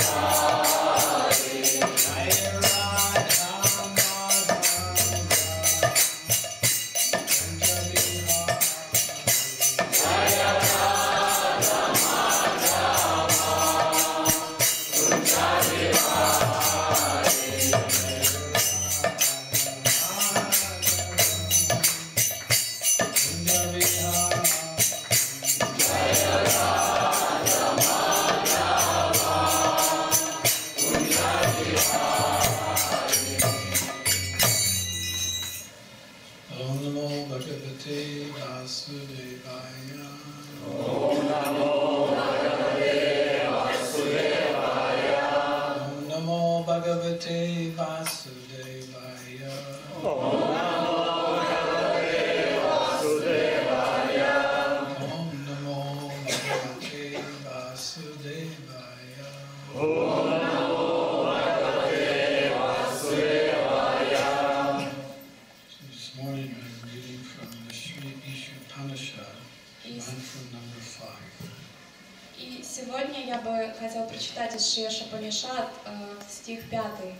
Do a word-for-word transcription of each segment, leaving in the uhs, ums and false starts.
Сегодня я бы хотел прочитать из Шри Ишупанишад стих пятый.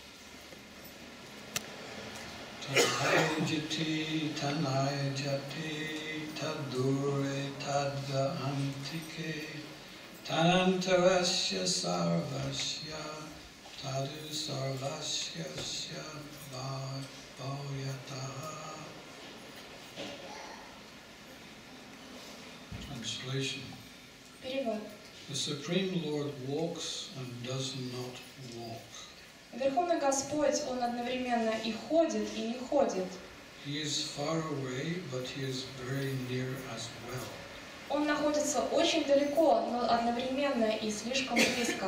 Tadayajati tanayajati tadure tadva antike tanantarasya sarvasya tadu sarvasya bhavayataha. Translation. Перевод. The Supreme Lord walks and does not walk. Верховный Господь, Он одновременно и ходит, и не ходит. He is far away, but he is very near as well. Он находится очень далеко, но одновременно и слишком близко.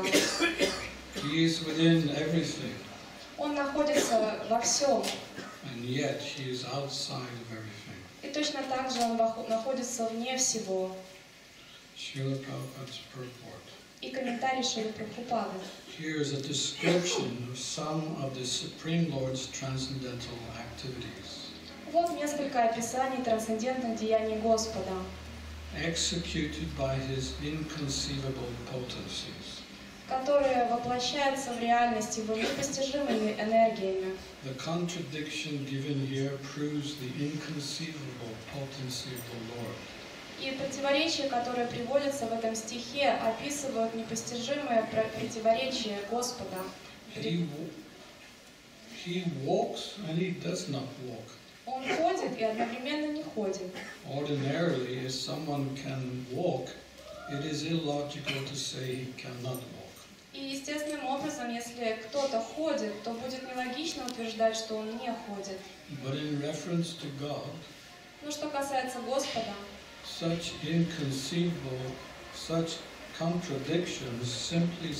He is within everything. Он находится во всем. And yet he is outside of everything. И точно так же Он находится вне всего. Srila Prabhupada's purport. И комментарий Шрилы Прабхупады. Here is a description of some of the Supreme Lord's transcendental activities. Вот несколько описаний трансцендентных деяний Господа. Executed by his inconceivable potencies. Которые воплощаются в реальности его непостижимыми энергиями. The contradiction given here proves the inconceivable potency of the Lord. И противоречия, которые приводятся в этом стихе, описывают непостижимое противоречие Господа. He, he walks and he does not walk. Он ходит и одновременно не ходит. Ordinarily, if someone can walk, it is illogical to say he cannot walk. И естественным образом, если кто-то ходит, то будет нелогично утверждать, что он не ходит. But in reference to God, но что касается Господа, such inconceivable, such contradictions simply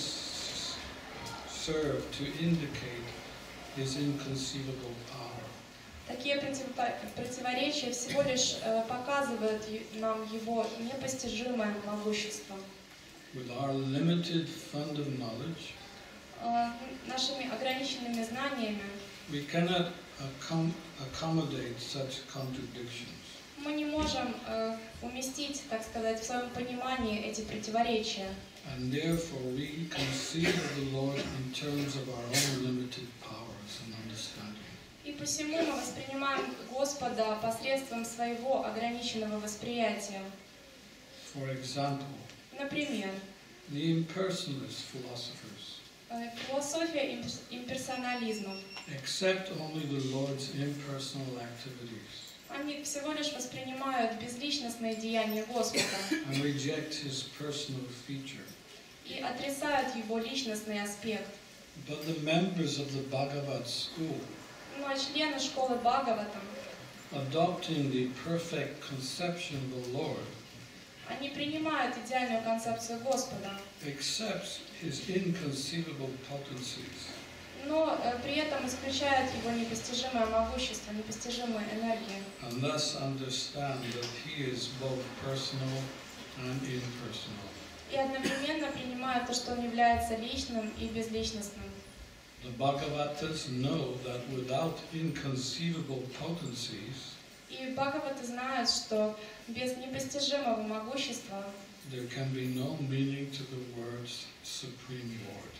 serve to indicate his inconceivable power. Такие противоречия всего лишь показывают нам его непостижимое могущество. With our limited fund of knowledge, нашими ограниченными знаниями, we cannot accommodate such contradictions. Мы не можем э, уместить, так сказать, в своем понимании эти противоречия. And therefore we conceive of the Lord in terms of our own limited powers and understanding. И посему мы воспринимаем Господа посредством своего ограниченного восприятия. For example, например, the impersonalist philosophers э, философия имперсонализма accept only the Lord's impersonal activities. Они всего лишь воспринимают безличностные деяния Господа and reject his personal feature. И отрицают его личностный аспект. But the members of the Bhagavad school, но члены школы Бхагаватам, adopting the perfect conception of the Lord, они принимают идеальную концепцию Господа, accepts his inconceivable potencies. но э, при этом исключают его непостижимое могущество, непостижимые энергии. And thus understand that he is both personal and impersonal. И одновременно принимают то, что он является личным и безличностным. The Bhagavatas know that without inconceivable potencies, и Бхагаваты знают, что без непостижимого могущества there can be no meaning to the words Supreme Lord.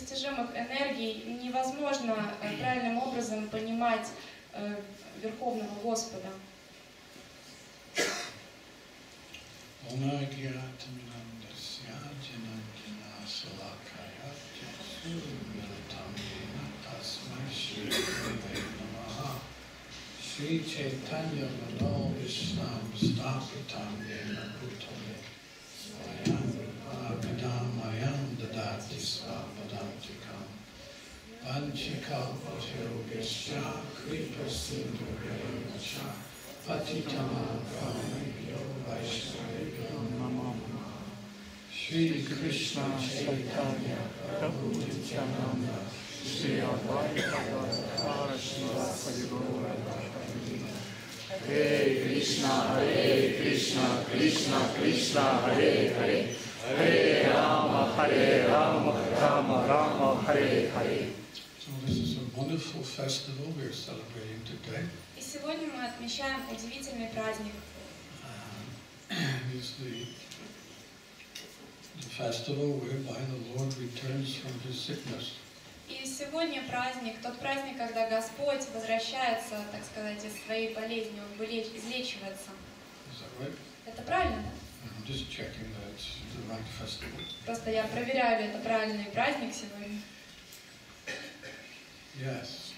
непостижимых энергий невозможно э, правильным образом понимать э, Верховного Господа. Sri Chaitanya Mano Vishnam Stapitam Yena Bhutale Swayam Abhidamayam Dadati Svavadantikam Vanchikalpacho Yasya Kripa Sindhu Revacha Patitamam Pavabhyo Vaishnavibhyo Namo Namaha Shri Krishna Chaitanya Prabhu Nityananda Shri Advaita Gadadhara Srivasadi Gaura Hare Krishna, Hare Krishna, Krishna Krishna, Hare Hare, Hare Rama, Hare Rama, Rama Rama, Hare Hare. So this is a wonderful festival we are celebrating today. И сегодня мы отмечаем удивительный праздник. It's the, the festival whereby the Lord returns from his sickness. И сегодня праздник, тот праздник, когда Господь возвращается, так сказать, из своей болезни, Он вылеч- излечивается. Is that right? Это правильно, да? I'm just checking that it's the right festival. Просто я проверяю, ли это правильный праздник сегодня. Yes.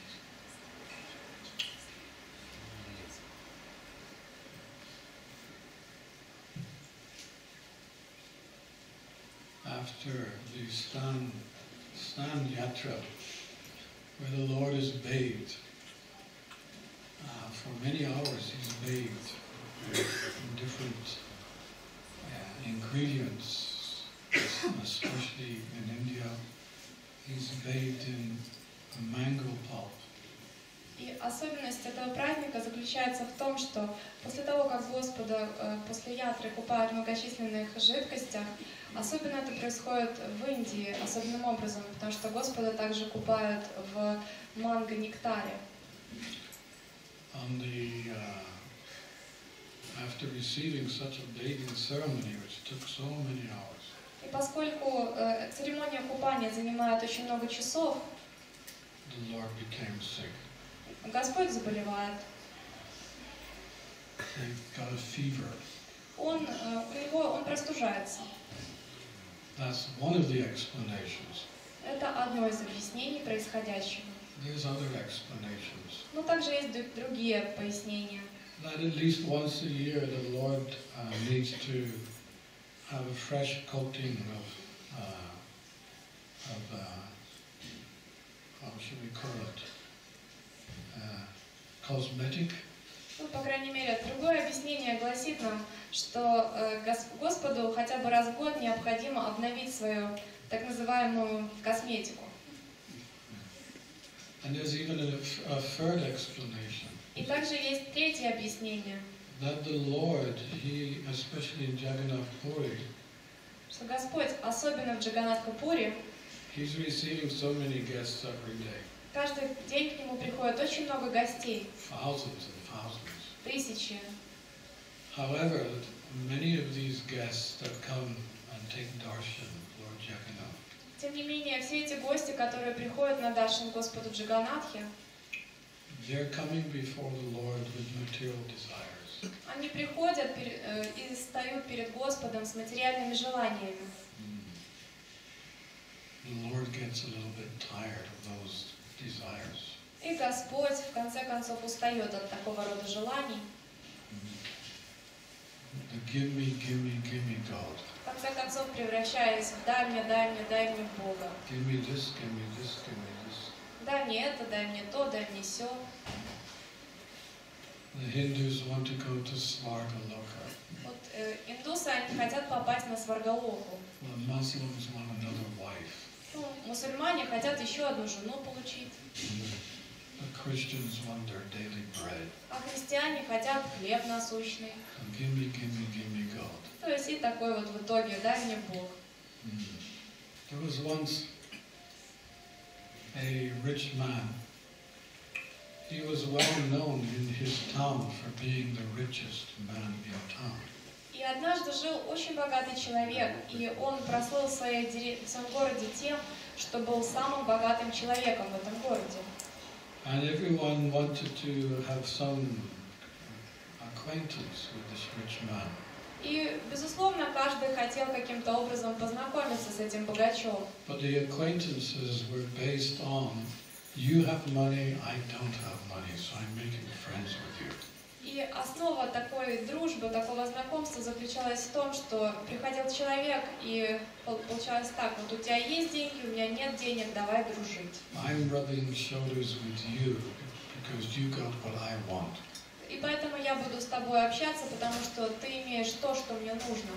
After the Stan, Stan Yatra, where the Lord is bathed, uh, for many hours he's bathed in different uh, ingredients, especially in India. He's bathed in a mango pulp. И особенность этого праздника заключается в том, что после того, как Господа э, после ятры купают в многочисленных жидкостях, особенно это происходит в Индии особенным образом, потому что Господа также купают в манго-нектаре. On the, uh, after receiving such a bathing ceremony, which took so many hours, И поскольку э, церемония купания занимает очень много часов, the Lord became sick. Господь заболевает. He got a fever. Он, э, у него, он простужается. That's one of the explanations. Это одно из объяснений происходящего. There's other explanations. Но также есть д- другие пояснения. That at least once a year the Lord uh, needs to have a fresh coating of, uh, of uh, how should we call it, uh, cosmetic. Ну, по крайней мере, другое объяснение гласит нам, что э, гос- Господу хотя бы раз в год необходимо обновить свою так называемую косметику. And there's even a, a third explanation. И также есть третье объяснение, That the Lord, He, especially in Jagannath Puri, что Господь, особенно в Джаганнатха-пури, He's receiving so many guests every day. каждый день к нему приходит очень много гостей, Thousands and thousands. тысячи. However, many of these guests that come and take darshan of Lord Jagannath, Тем не менее, все эти гости, которые приходят на даршан Господу Джаганнатхе, they're coming before the Lord with material desires. они приходят пер- э, и встают перед Господом с материальными желаниями. The Lord gets a little bit tired of those desires. И Господь, в конце концов, устает от такого рода желаний. The give me, give me, give me God. В конце концов, превращаясь в «дай мне, дай мне, дай мне Бога». Give me this, give me this, give me this. Дай мне это, дай мне то, дай мне сё. The Hindus want to go to Svargaloka. Вот э, индусы, они хотят попасть на Сваргалоку. The Muslims want another wife. Ну, мусульмане хотят еще одну жену получить. The Christians want their daily bread. А христиане хотят хлеб насущный. So give me, give me, give me God. То есть и такой вот в итоге «дай мне Бог». Mm. There was once a rich man. He was well known in his town for being the richest man in town. И однажды жил очень богатый человек, и он прослыл в, своей дере- в своем городе тем, что был самым богатым человеком в этом городе. And everyone wanted to have some acquaintance with this rich man. И, безусловно, каждый хотел каким-то образом познакомиться с этим богачом. But the acquaintances were based on, you have money, I don't have money, so I'm making friends with you. И основа такой дружбы, такого знакомства заключалась в том, что приходил человек, и получалось так: вот у тебя есть деньги, у меня нет денег, давай дружить. I'm rubbing shoulders with you because you got what I want. И поэтому я буду с тобой общаться, потому что ты имеешь то, что мне нужно.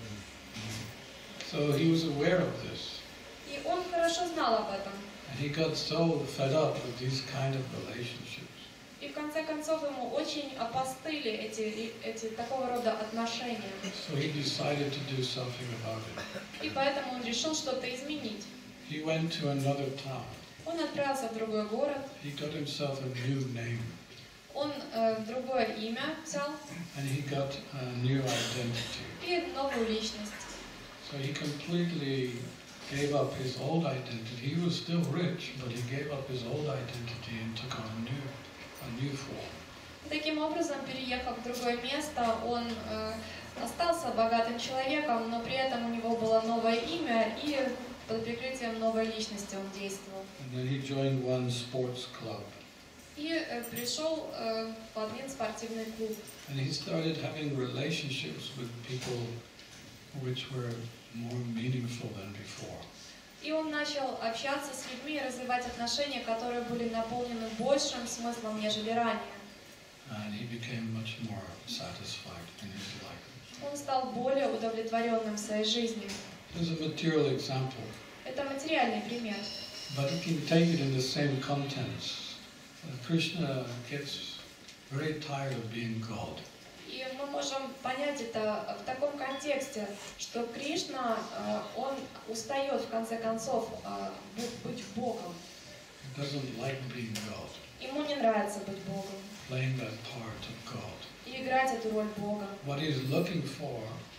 So he was aware of this. И он хорошо знал об этом. And he got so fed up with these kind of relationships. И в конце концов ему очень опостыли эти, эти такого рода отношения. So he decided to do something about it. И поэтому он решил что-то изменить. He went to another town. Он отправился в другой город. He got himself a new name. Он э, другое имя взял. And he got a new identity. И новую личность. So he completely gave up his old identity. He was still rich, but he gave up his old identity and took on a new, a new form. Таким образом, переехав в другое место, он э, остался богатым человеком, но при этом у него было новое имя, и под прикрытием новой личности он действовал. And then he joined one sports club. И э, пришел э, в один спортивный клуб. And he started having relationships with people which were more meaningful than before. И он начал общаться с людьми и развивать отношения, которые были наполнены большим смыслом, нежели ранее. And he became much more satisfied in his life. Он стал более удовлетворенным в своей жизни. There's a material example, Это материальный пример. but you can take it in the same contents. Uh, Krishna gets very tired of being God. И мы можем понять это в таком контексте, что Кришна, э, он устает в конце концов э, быть Богом. He doesn't like being God, Ему не нравится быть Богом playing that part of God. и играть эту роль Бога. What he's looking for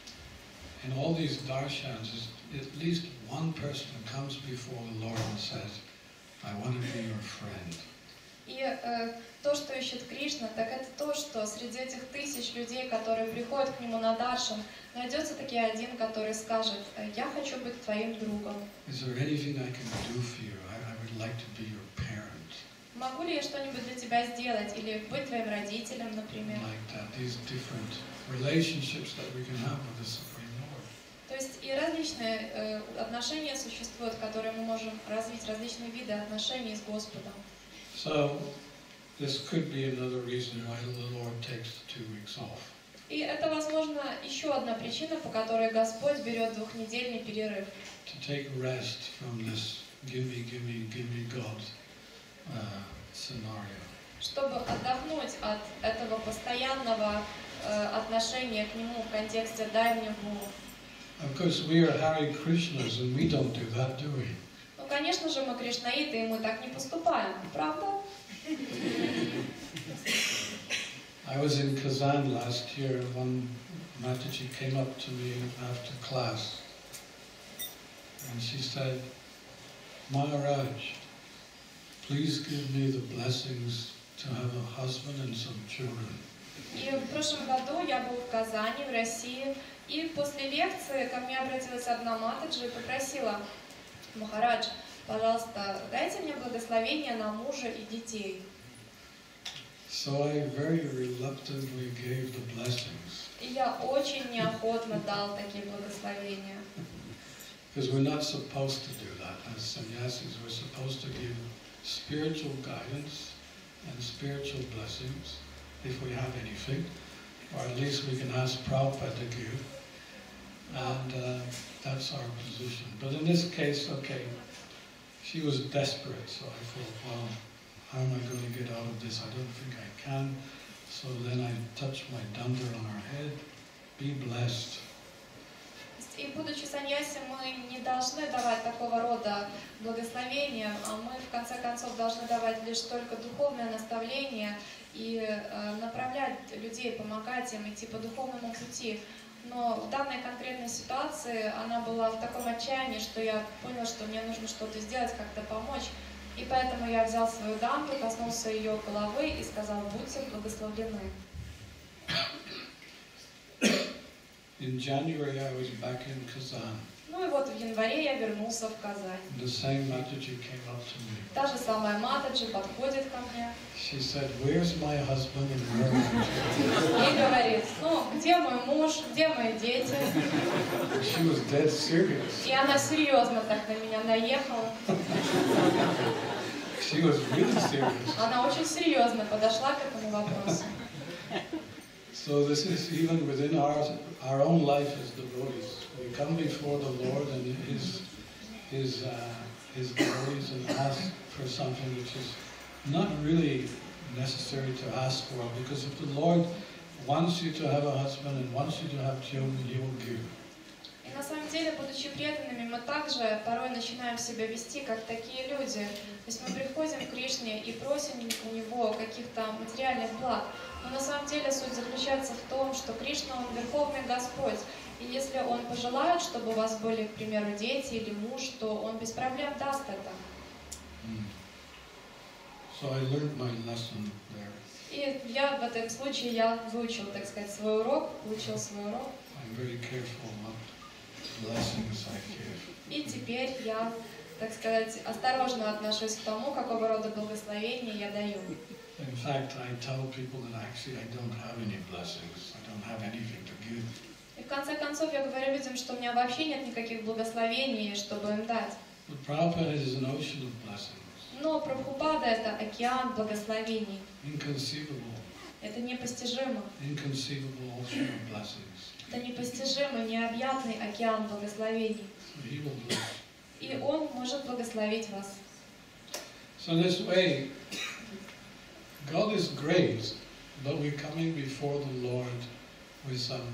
in all these darshans is at least one person comes before the Lord and says, I want to be your friend. И э, то, что ищет Кришна, так это то, что среди этих тысяч людей, которые приходят к нему на даршан, найдется таки один, который скажет: я хочу быть твоим другом. Is there anything I can do for you? I, I would like to be your parent. Могу ли я что-нибудь для тебя сделать? Или быть твоим родителем, например. Like that. These different relationships that we can have with the Supreme Lord. То есть и различные э, отношения существуют, которые мы можем развить, различные виды отношений с Господом. So this could be another reason why the Lord takes two weeks off. И это, возможно, еще одна причина, по которой Господь берет двухнедельный перерыв. To take rest from this gimme, gimme, gimme God uh, scenario. Чтобы отдохнуть от этого постоянного э, отношения к Нему в контексте «дай мне Бог». Of course, we are Hare Krishnas and we don't do that, do we? Ну, конечно же, мы кришнаиты, и мы так не поступаем, правда? I was in Kazan last year. One Mataji came up to me after class and she said, Maharaj, please give me the blessings to have a husband and some children. И в прошлом году я был в Казани, в России, и после лекции ко мне обратилась одна матаджи и попросила: Махарадж, пожалуйста, дайте мне благословение на мужа и детей. So I very reluctantly gave the blessings. И я очень неохотно дал такие благословения. Because we're not supposed to do that. As sannyasis, we're supposed to give spiritual guidance and spiritual blessings, if we have anything, or at least we can ask Prabhupada to give. And uh, that's our position. But in this case, okay, she was desperate, so I thought, well, how am I going to get out of this? I don't think I can. So then I touched my danda on her head. Be blessed. И будучи саньяси, мы не должны давать такого рода благословения, а мы в конце концов должны давать лишь только духовное наставление и э, направлять людей, помогать им идти по духовному пути. Но в данной конкретной ситуации она была в таком отчаянии, что я понял, что мне нужно что-то сделать, как-то помочь. И поэтому я взял свою дамбу, коснулся ее головы и сказал: будьте благословлены. In January, I was back in Kazan. Ну и вот в январе я вернулся в Казань. The same Mataji came up to me. Та же самая Матаджи подходит ко мне She said, "Where's my husband and where are my children?" и говорит: ну, где мой муж, где мои дети? She was dead serious. И она серьезно так на меня наехала. She was really serious. Она очень серьезно подошла к этому вопросу. So this is even within our our own life as devotees. We come before the Lord and His His uh, His glories and ask for something which is not really necessary to ask for, because if the Lord wants you to have a husband and wants you to have children, He will give. И на самом деле, будучи преданными, мы также порой начинаем себя вести как такие люди. То есть мы приходим к Кришне и просим у Него каких-то материальных благ. Но на самом деле суть заключается в том, что Кришна, Он Верховный Господь. И если Он пожелает, чтобы у вас были, к примеру, дети или муж, то Он без проблем даст это. Mm. So I learned my lesson there. И я в этом случае я выучил, так сказать, свой урок, получил свой урок. I'm very careful what blessings I give. И теперь я, так сказать, осторожно отношусь к тому, какого рода благословения я даю. In fact, I tell people that actually I don't have any blessings. I don't have anything to give. И в конце концов я говорю людям, что у меня вообще нет никаких благословений, чтобы им дать. But Prabhupada is an ocean of blessings. Но Прабхупада — это океан благословений. Inconceivable. Это непостижимо. Inconceivable ocean of blessings. Это непостижимый, необъятный океан благословений. So He will bless. И Он может благословить вас. So this way, God is great, but we're coming before the Lord with some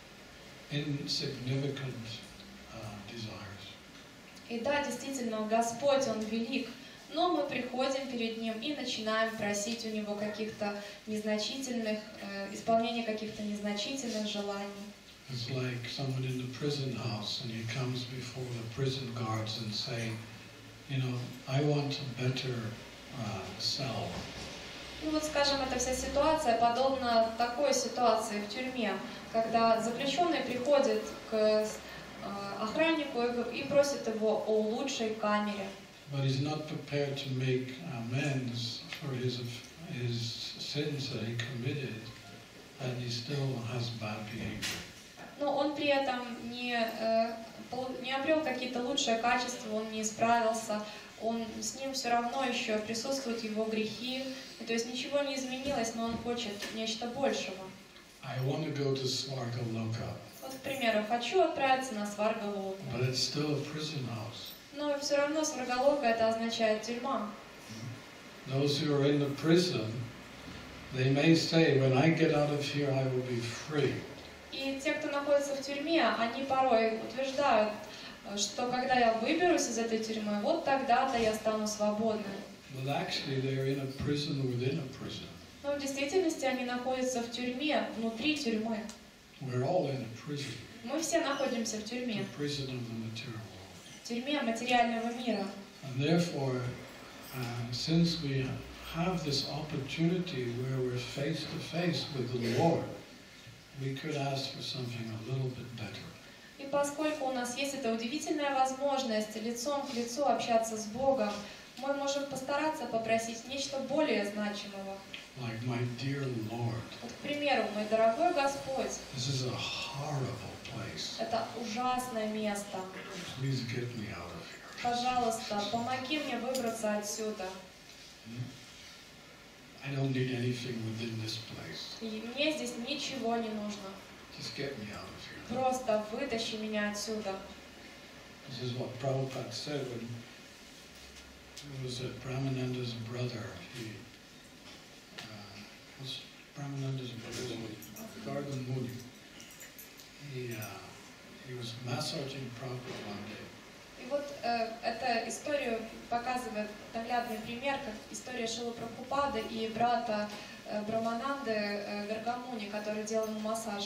insignificant uh, desires. И да, действительно, Господь, Он велик, но мы приходим перед Ним и начинаем просить у Него каких-то незначительных, э, исполнения каких-то незначительных желаний. It's like someone in the prison house and he comes before the prison guards and say, you know, I want a better uh, cell. Ну вот, скажем, эта вся ситуация подобна такой ситуации в тюрьме, когда заключенный приходит к э, охраннику и просит его о лучшей камере. But he's not prepared to make amends for his his sins that he committed, and he still has bad behavior. Но он при этом не, э, не обрел какие-то лучшие качества, он не исправился, он, с ним все равно еще присутствуют его грехи, и, то есть ничего не изменилось, но он хочет нечто большего. I want to go to Svargaloka. Вот, к примеру, хочу отправиться на Сваргалоку. But it's still a prison house. Но все равно Сваргалока это означает тюрьма. Those who are in the prison, they may say, when I get out of here, I will be free. И те, кто находится в тюрьме, они порой утверждают, что когда я выберусь из этой тюрьмы, вот тогда-то я стану свободным. But actually, they're in a prison within a prison. Но в действительности они находятся в тюрьме, внутри тюрьмы. We're all in a prison. Мы все находимся в тюрьме, The prison of the material world. в тюрьме материального мира. And therefore, uh, since we have this opportunity where we're face to face with the Lord, we could ask for something a little bit better. И поскольку у нас есть эта удивительная возможность лицом к лицу общаться с Богом, мы можем постараться попросить нечто более значимого. Like, my dear Lord, Вот, к примеру, мой дорогой Господь, this is a horrible place. это ужасное место. Please get me out of here. Пожалуйста, помоги мне выбраться отсюда. I don't need anything within this place. И мне здесь ничего не нужно. Just get me out of here. Просто вытащи меня отсюда. This is what Prabhupada said when it was uh, Brahmananda's brother. He uh, was Brahmananda's brother, Gargan Muni. He uh, he was massaging Prabhupada one day. И вот э, эта история показывает наглядный пример, как история Шилы Прабхупады и брата э, Брамананды э, Гаргамуни, который делал ему массаж.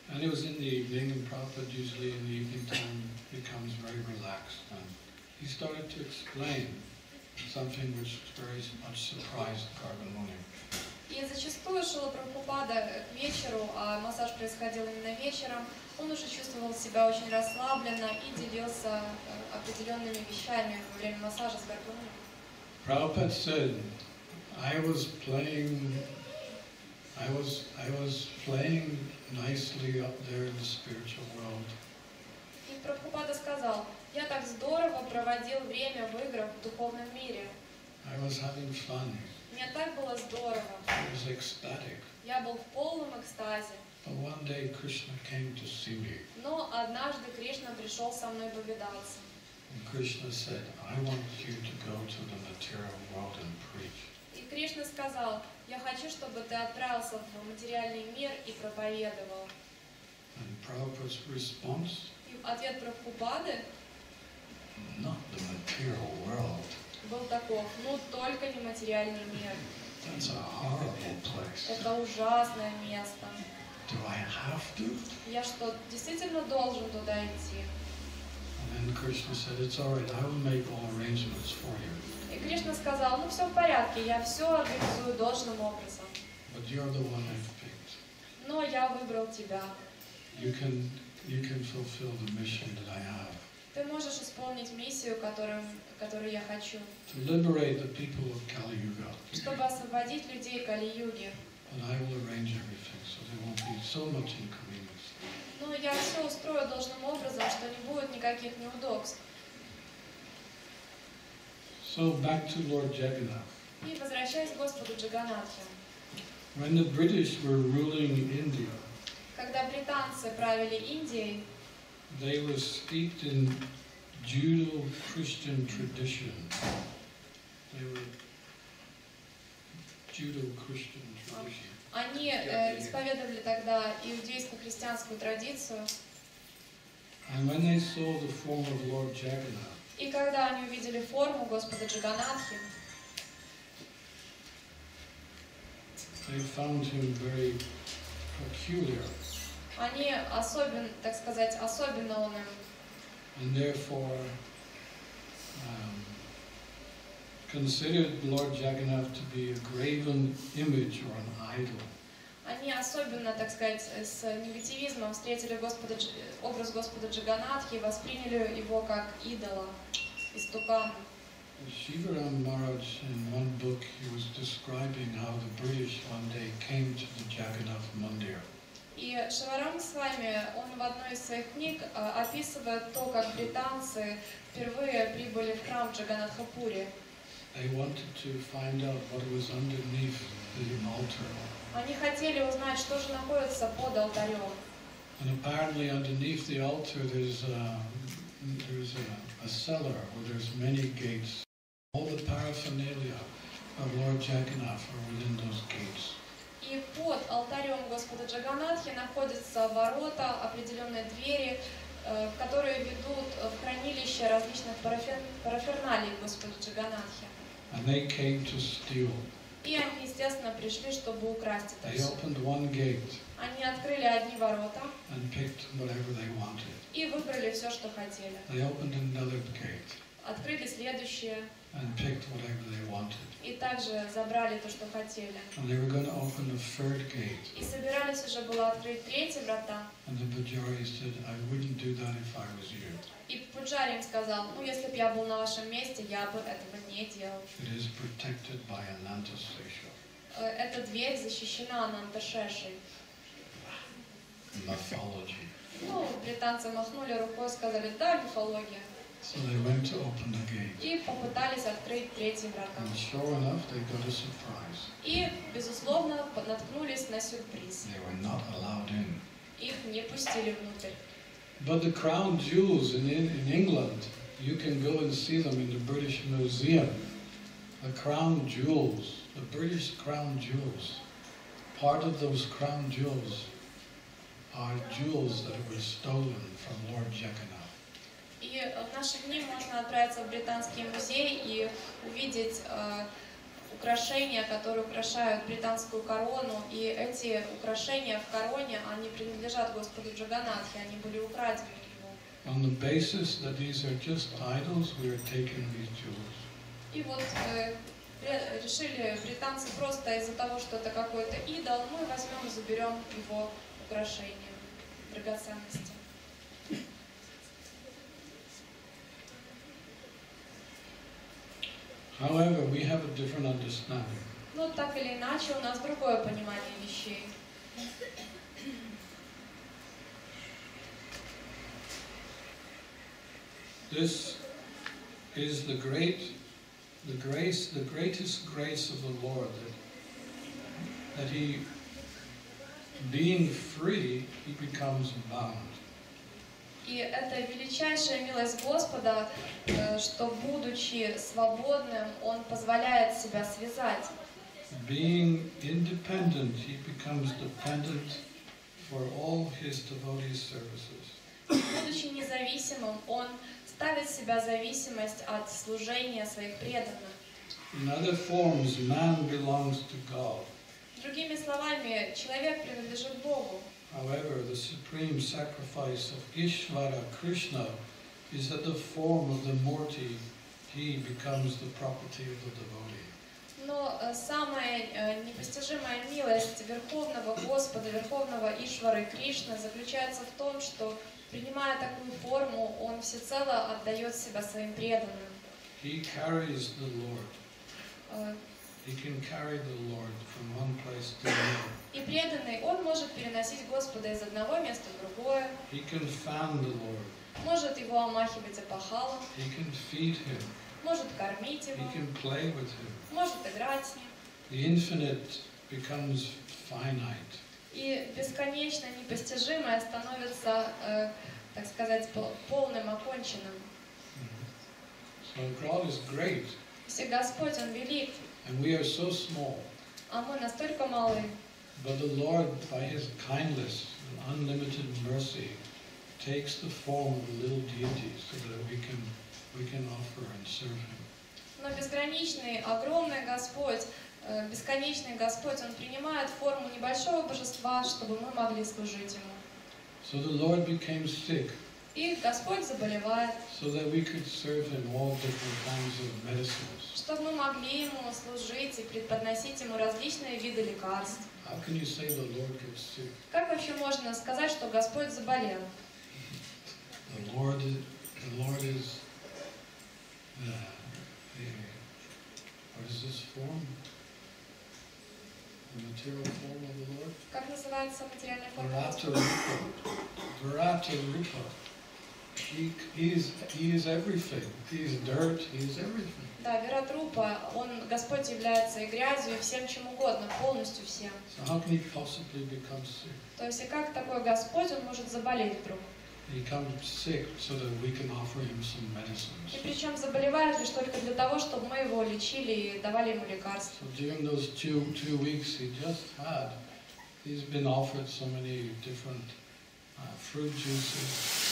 And it was in the evening, and Prabhupada usually in the evening time becomes very relaxed. And he started to explain something which very much surprised Garga Muni. И зачастую Шрила Прабхупада к вечеру, а массаж происходил именно вечером, он уже чувствовал себя очень расслабленно и делился определенными вещами во время массажа с Гарга Муни. Prabhupada said, I was playing, I was, I was playing nicely up there in the spiritual world. И Прабхупада сказал, я так здорово проводил время в играх в духовном мире. I was having fun. Мне так было здорово. I was ecstatic. Я был в полном экстазе. But one day Krishna came to see me. Но однажды Кришна пришел со мной повидаться. And Krishna said, I want you to go to the material world and preach. И Кришна сказал, я хочу, чтобы ты отправился в материальный мир и проповедовал. And Prabhupada's response, И ответ Прабхупады not the material world. был таков, ну только не материальный мир. That's a horrible place. Это ужасное место. Do I have to? Я что, действительно должен туда идти? And then Krishna said, it's all right, I will make all arrangements for you. И Кришна сказал, ну все в порядке, я все организую должным образом. But you're the one I've picked. Но я выбрал тебя. You can, you can fulfill the mission that I have. Ты можешь исполнить миссию, которую, которую я хочу, To liberate the people of Kali Yuga. чтобы освободить людей Кали-юги. And I will arrange everything so there won't be so much inconvenience. Но я все устрою должным образом, что не будет никаких неудобств. So back to Lord Jagannath. И возвращаясь к Господу Джаганатхе. When the British were ruling India, Когда британцы правили Индией, they were steeped in Judeo-Christian tradition. They were Judeo-Christian tradition. они э, исповедовали тогда иудейско-христианскую традицию. And when they saw the form of Lord Jagannath, И когда они увидели форму Господа Джаганатхи, they found him very peculiar. они особенно, так сказать, особенно он им. And therefore um, considered Lord Jagannath to be a graven image or an idol. Они особенно, так сказать, с негативизмом встретили Господа, Дж- образ Господа Джаганатхи и восприняли его как идола, истукана. Shivaram Maharaj, in one book, he was describing how the British one day came to the Jagannath Mandir. И Шиварам с вами, он в одной из своих книг э, описывает то, как британцы впервые прибыли в храм Джаганатхапури. They wanted to find out what was underneath the altar. Они хотели узнать, что же находится под алтарем. And apparently underneath the altar there's a, there's a, a cellar where there's many gates. All the paraphernalia of Lord Jagannath are within those gates. И под алтарем Господа Джаганатхи находятся ворота, определенные двери, э, которые ведут в хранилище различных парафер... параферналий Господа Джаганатхи. And they came to steal. И они, естественно, пришли, чтобы украсть это They все. opened one gate Они открыли одни ворота and picked whatever they wanted. и выбрали все, что хотели. They opened another gate Открыли следующее and picked whatever they wanted. и также забрали то, что хотели. And they were going to open a third gate. И собирались уже было открыть третьи врата. And the Pujari said, I wouldn't do that if I was you. И Пуджари им сказал, ну если бы я был на вашем месте, я бы этого не делал. It is protected by Ananta Sesha. Э, Эта дверь защищена Ананташешей. Mythology. Ну, британцы махнули рукой, сказали, да, мифология. So they went to open the gate. И попытались открыть третьи врата. And sure enough, they got a surprise. И, безусловно, наткнулись на сюрприз. They were not allowed in. Их не пустили внутрь. But the crown jewels in, in England, you can go and see them in the British Museum. The crown jewels, the British crown jewels, part of those crown jewels are jewels that were stolen from Lord Jagannath. И в наши дни можно отправиться в Британский музей и увидеть э, украшения, которые украшают британскую корону, и эти украшения в короне, они принадлежат Господу Джаганатхе, они были украдены у него. On the basis that these are just idols, we are taking these jewels. И вот э, решили британцы просто из-за того, что это какой-то идол, мы возьмем и заберем его украшения, драгоценности. However, we have a different understanding. Но так или иначе у нас другое понимание вещей. This is the great, the grace, the greatest grace of the Lord, that, that He, being free, He becomes bound. И это величайшая милость Господа, что, будучи свободным, Он позволяет себя связать. Being independent, He becomes dependent for all His devotee services. Будучи независимым, Он ставит в себя зависимость от служения своих преданных. In other forms, man belongs to God. Другими словами, человек принадлежит Богу. However, the supreme sacrifice of Ishvara Krishna is that the form of the Murti, he becomes the property of the devotee. Но самая непостижимая милость Верховного Господа, Верховного Ишвары Кришны заключается в том, что, принимая такую форму, он всецело отдает себя своим преданным. He carries the Lord. He can carry the Lord from one place to another. И преданный, он может переносить Господа из одного места в другое. He can fan the Lord. Может его омахивать опахалом. He can feed him. Может кормить его. He can play with him. Может играть с ним. The infinite becomes finite. И бесконечно непостижимое становится, э, так сказать, полным, оконченным. So God is great. Если Господь, Он велик, and we are so small. А мы настолько малы. But the Lord, by His kindness and unlimited mercy, takes the form of a little deity so that we can we can offer and serve Him. Но безграничный, огромный Господь, бесконечный Господь, Он принимает форму небольшого божества, чтобы мы могли служить Ему. So the Lord became sick. И Господь заболевает. So that we could serve Him all different kinds of medicines. Чтобы мы могли Ему служить и преподносить Ему различные виды лекарств. How can you say the Lord gets sick? Как вообще можно сказать, что Господь заболел? The Lord is, the Lord is uh, the, what is this form? The material form of the Lord? Как называется материальная форма? Virata Rupa. Virata Rupa. He, he, is, he is everything. He is dirt, He is everything. Да, Виратрупа, Он, Господь, является и грязью, и всем чем угодно, полностью всем. So how can He possibly become sick? То есть, и как такой Господь, Он может заболеть вдруг? He becomes sick so that we can offer Him some medicines. И причем заболевает лишь только для того, чтобы мы его лечили и давали ему лекарства. So during those two, two weeks he just had, he's been offered so many different uh, fruit juices.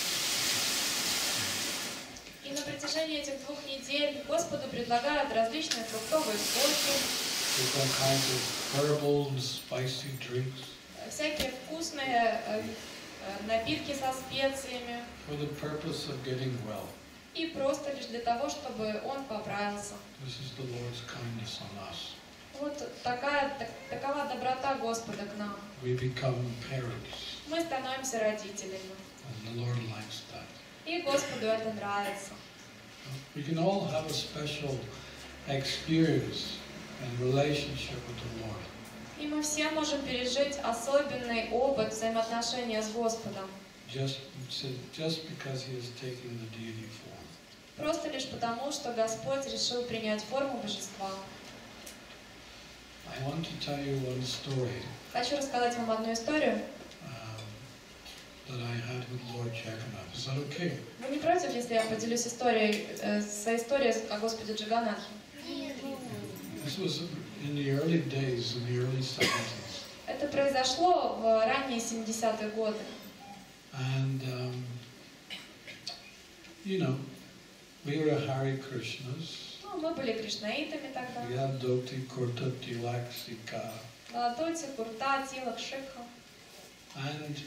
И на протяжении этих двух недель Господу предлагают различные фруктовые соки, Different kinds of herbal and spicy drinks. всякие вкусные э, напитки со специями. For the purpose of getting well. И просто лишь для того, чтобы он поправился. This is the Lord's kindness on us. Вот такая, так, такова доброта Господа к нам. We become parents. Мы становимся родителями. And the Lord likes that. И Господу это нравится. We can all have a special experience and relationship with the Lord. И мы все можем пережить особенный опыт взаимоотношения с Господом. Just, just because He is taking the deity form. Просто лишь потому, что Господь решил принять форму божества. I want to tell you one story. Хочу рассказать вам одну историю. That I had with Lord Jagannath. Is that okay? Вы не против, если я поделюсь историей, э, своей историей о Господе Джаганнатхе? This was in the early days, in the early seventies. Это произошло в ранние семидесятые годы. And um, you know, we were Hare Krishnas. Ну, мы были кришнаитами тогда. Я доти курта тилак сика. Латоти, курта, тилак, шикха. And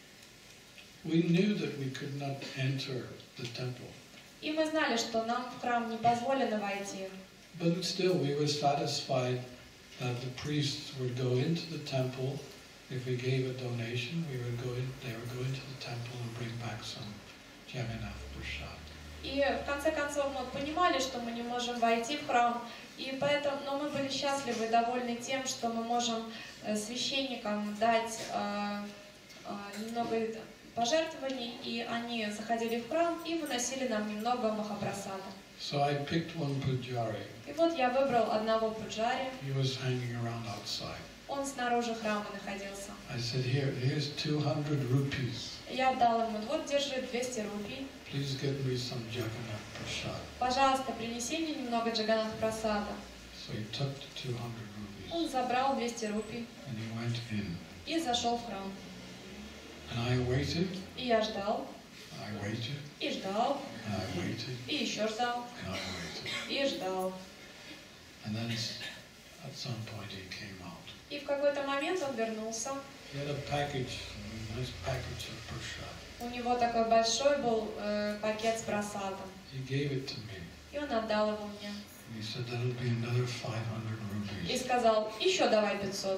we knew that we could not enter the temple. И мы знали, что нам в храм не позволено войти. But still we were satisfied that the priests would go into the temple. If we gave a donation, we would go in, they would go into the temple and bring back some Jagannath Prasad. И в конце концов мы понимали, что мы не можем войти в храм, и поэтому, но мы были счастливы и довольны тем, что мы можем священникам дать э, э, немного пожертвований, и они заходили в храм и выносили нам немного махапрасада. So I picked one pujari. И вот я выбрал одного пуджари. He was hanging around outside. Он снаружи храма находился. I said, here, here's two hundred rupees. Я дал ему, вот держи двести рупий. Please give me some Jagannath Prasad. Пожалуйста, принеси мне немного Джаганнат Прасада. So he took the two hundred rupees. Он забрал двести рупий And he went in. и зашел в храм. And I waited. И я ждал. I waited. И ждал. And I waited. И еще ждал. And I waited. И ждал. And then at some point he came out. И в какой-то момент он вернулся. He had a package, a nice package of prasad. У него такой большой был э, пакет с прасадом. He gave it to me. И он отдал его мне. And he said, that'll be another five hundred И rupees. сказал, еще давай пятьсот.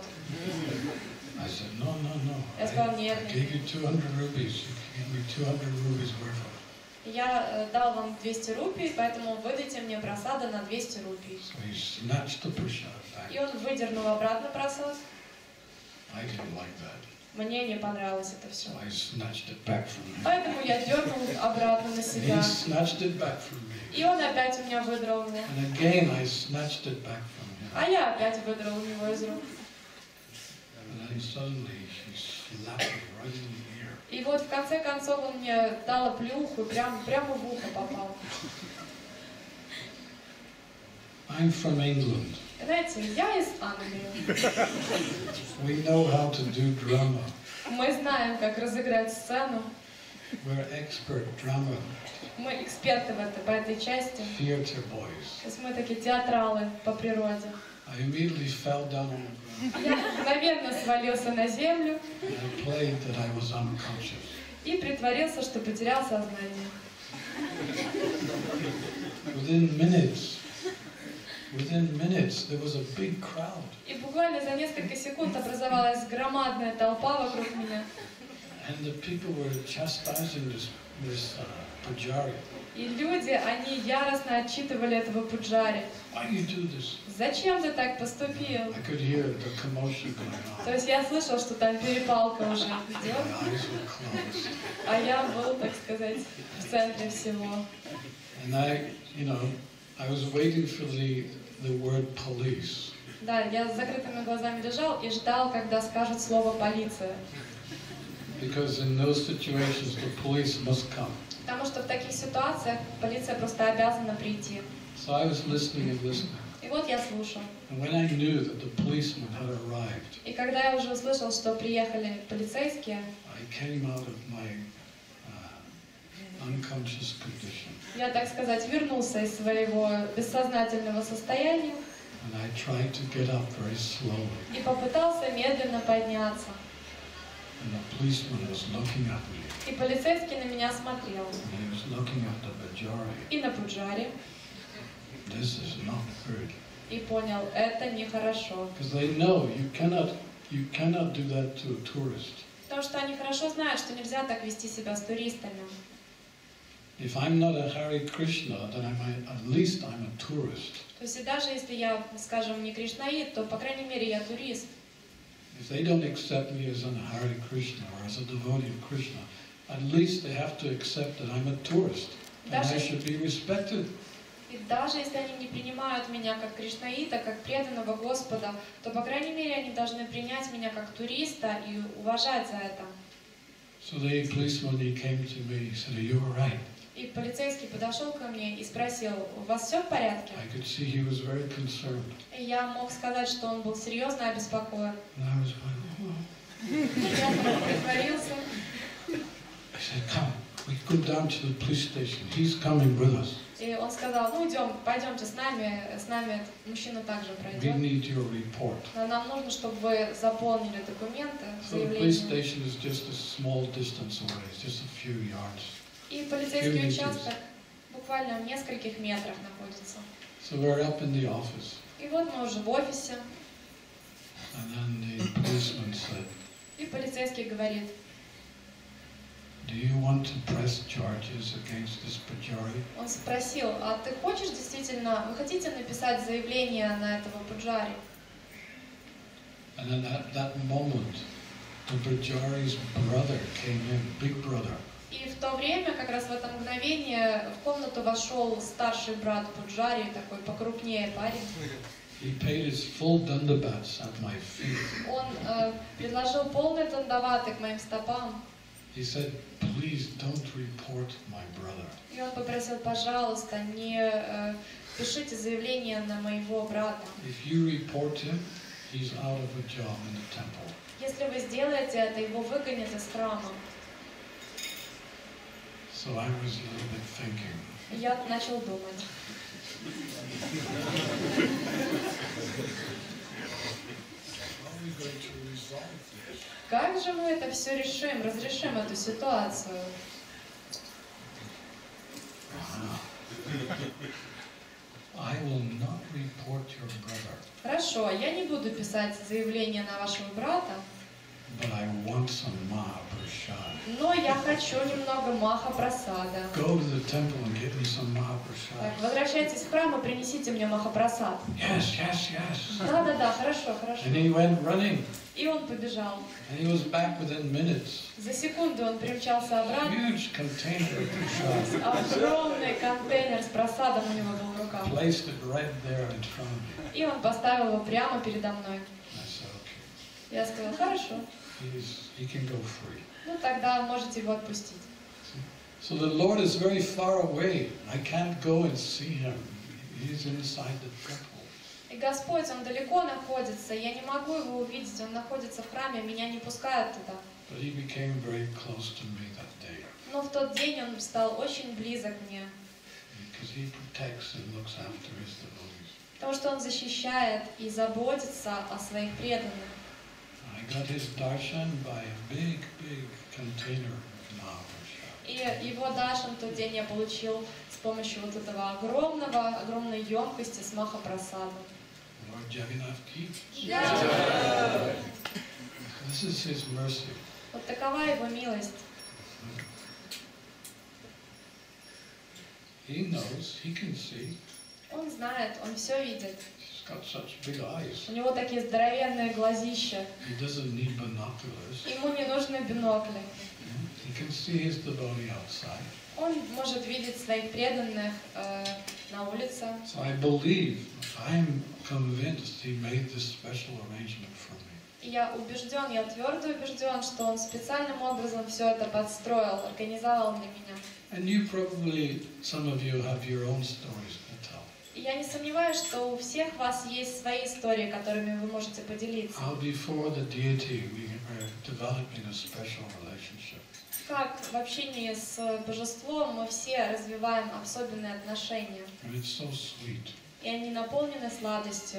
I said, no, no, no. Я сказал, I, нет, I нет. gave you two hundred rupees. You gave me two hundred rupees worth of it. Я э, дал вам двести рупий, поэтому выдайте мне прасада на двести рупий. So he snatched the prasad back. И он выдернул обратно прасад. I didn't like that. Мне не понравилось это все. So I snatched it back from him. Поэтому я дернул обратно на And себя. he snatched it back from me. И он опять у меня выдрал его. And again I snatched it back from him. А я опять выдрал у него из рук. And then suddenly he slapped me right in the ear. И вот в конце концов он мне дал оплеуху и прям, прямо в ухо попал. I'm from England. Знаете, я из Англии. We know how to do drama. Мы знаем, как разыграть сцену. We're expert drama Мы эксперты в этой, по этой части. theater boys. То есть мы такие театралы по природе. I immediately fell down on the ground Я мгновенно свалился на землю and I played that I was unconscious. и притворился, что потерял сознание. Within minutes, within minutes, there was a big crowd. И буквально за несколько секунд образовалась громадная толпа вокруг меня. And the people were chastising this, this uh, pujari. И люди, они яростно отчитывали этого пуджари. Why do you do this? Зачем ты так поступил? I could hear the commotion going То on. есть я слышал, что там перепалка уже идет, My eyes were closed. а я был, так сказать, в центре всего. And I, you know, I was waiting for the, the word police. Да, я с закрытыми глазами лежал и ждал, когда скажут слово «полиция». Because in those situations, the police must come. Потому что в таких ситуациях полиция просто обязана прийти. So I was listening and listening. И вот я слушал. And when I knew that the policemen had arrived, И когда я уже услышал, что приехали полицейские, I came out of my uh, unconscious condition. я, так сказать, вернулся из своего бессознательного состояния And I tried to get up very slowly. и попытался медленно подняться. And the policeman was looking at me. И полицейский на меня смотрел. And he was looking at the Bajari. И на пуджари. This is not good. И понял, это нехорошо. Because they know you cannot, you cannot do that to a tourist. Потому что они хорошо знают, что нельзя так вести себя с туристами. If I'm not a Hare Krishna, then I'm a, at least I'm a tourist. То есть и даже если я, скажем, не кришнаит, то, по крайней мере, я турист. If they don't accept me as a Hare Krishna or as a devotee of Krishna, at least they have to accept that I'm a tourist and I should be respected. И даже если они не принимают меня как кришнаита, как преданного Господа, то, по крайней мере, они должны принять меня как туриста и уважать за это. So the policeman, he came to me, he said, are you all right? И полицейский подошел ко мне и спросил, у вас все в порядке? I could see he was very concerned. И я мог сказать, что он был серьезно обеспокоен. And I was like, oh. Я притворился. I said, come, we go down to the police station. He's coming with us. И он сказал, ну идем, пойдемте с нами, с нами этот мужчина также We пройдет. need your report. Но нам нужно, чтобы вы заполнили документы, So the police заявление. station is just a small distance away, it's just a few yards. И полицейский Few участок буквально в нескольких метрах находится. So we're up in the office, И вот мы уже в офисе, and then the policeman said, и полицейский говорит, do you want to press charges against this Pujari? он спросил, а ты хочешь действительно, вы хотите написать заявление на этого Пуджари? And then at that moment, the Pujari's brother came in, big brother. И в то время, как раз в это мгновение, в комнату вошел старший брат Пуджари, такой покрупнее парень. He paid his full dandabats at my feet. Он э, предложил полный дандаваты к моим стопам. He said, please don't report my brother. И он попросил, пожалуйста, не э, пишите заявление на моего брата. If you report him, he's out of a job in the temple. Если вы сделаете это, его выгонят из храма. So I was a little bit thinking, И я начал думать, how are we going to resolve this? как же мы это все решим, разрешим эту ситуацию? Ah. I will not report your brother, Хорошо, я не буду писать заявление на вашего брата, but I want some Mahaprasad. но я хочу немного маха прасада. Go to the temple and get me some Так, Mahaprasad. возвращайтесь в храм и принесите мне маха прасад. Yes, yes, yes. Да-да-да, хорошо, хорошо. And he went running, И он побежал. and he was back within minutes. За секунду он примчался обратно. Huge container of prasad. Огромный контейнер с просадом у него был в руках. Placed it right there in front of me. И он поставил его прямо передо мной. I said, okay, Я сказала, хорошо, he's, he can go free. ну тогда можете его отпустить. So the Lord is very far away. I can't go and see him. He's inside the temple. И Господь, Он далеко находится, я не могу Его увидеть, Он находится в храме, меня не пускают туда. But he became very close to me that day Но в тот день Он стал очень близок мне, because he protects and looks after his devotees. потому что Он защищает и заботится о своих преданных. I got his darshan by a big, big container of Mahaprasad. И его даршан в тот день я получил с помощью вот этого огромного, огромной емкости с махапрасадом. Lord Jagannath ki. Да. This is his mercy. Вот такова Его милость. He knows, he can see. Он знает, Он все видит. He's got such big eyes. У него такие здоровенные глазища. He doesn't need binoculars. Ему не нужны бинокли. He can see his devotee outside. Он может видеть своих преданных э, на улице. So I believe, I'm convinced he made this special arrangement for me. И я убежден, я твердо убежден, что Он специальным образом все это подстроил, организовал для меня. And you probably, some of you have your own stories to tell. И я не сомневаюсь, что у всех вас есть свои истории, которыми вы можете поделиться. How before the deity we were developing a special relationship. Как в общении с Божеством мы все развиваем особенные отношения. And it's so sweet. И они наполнены сладостью.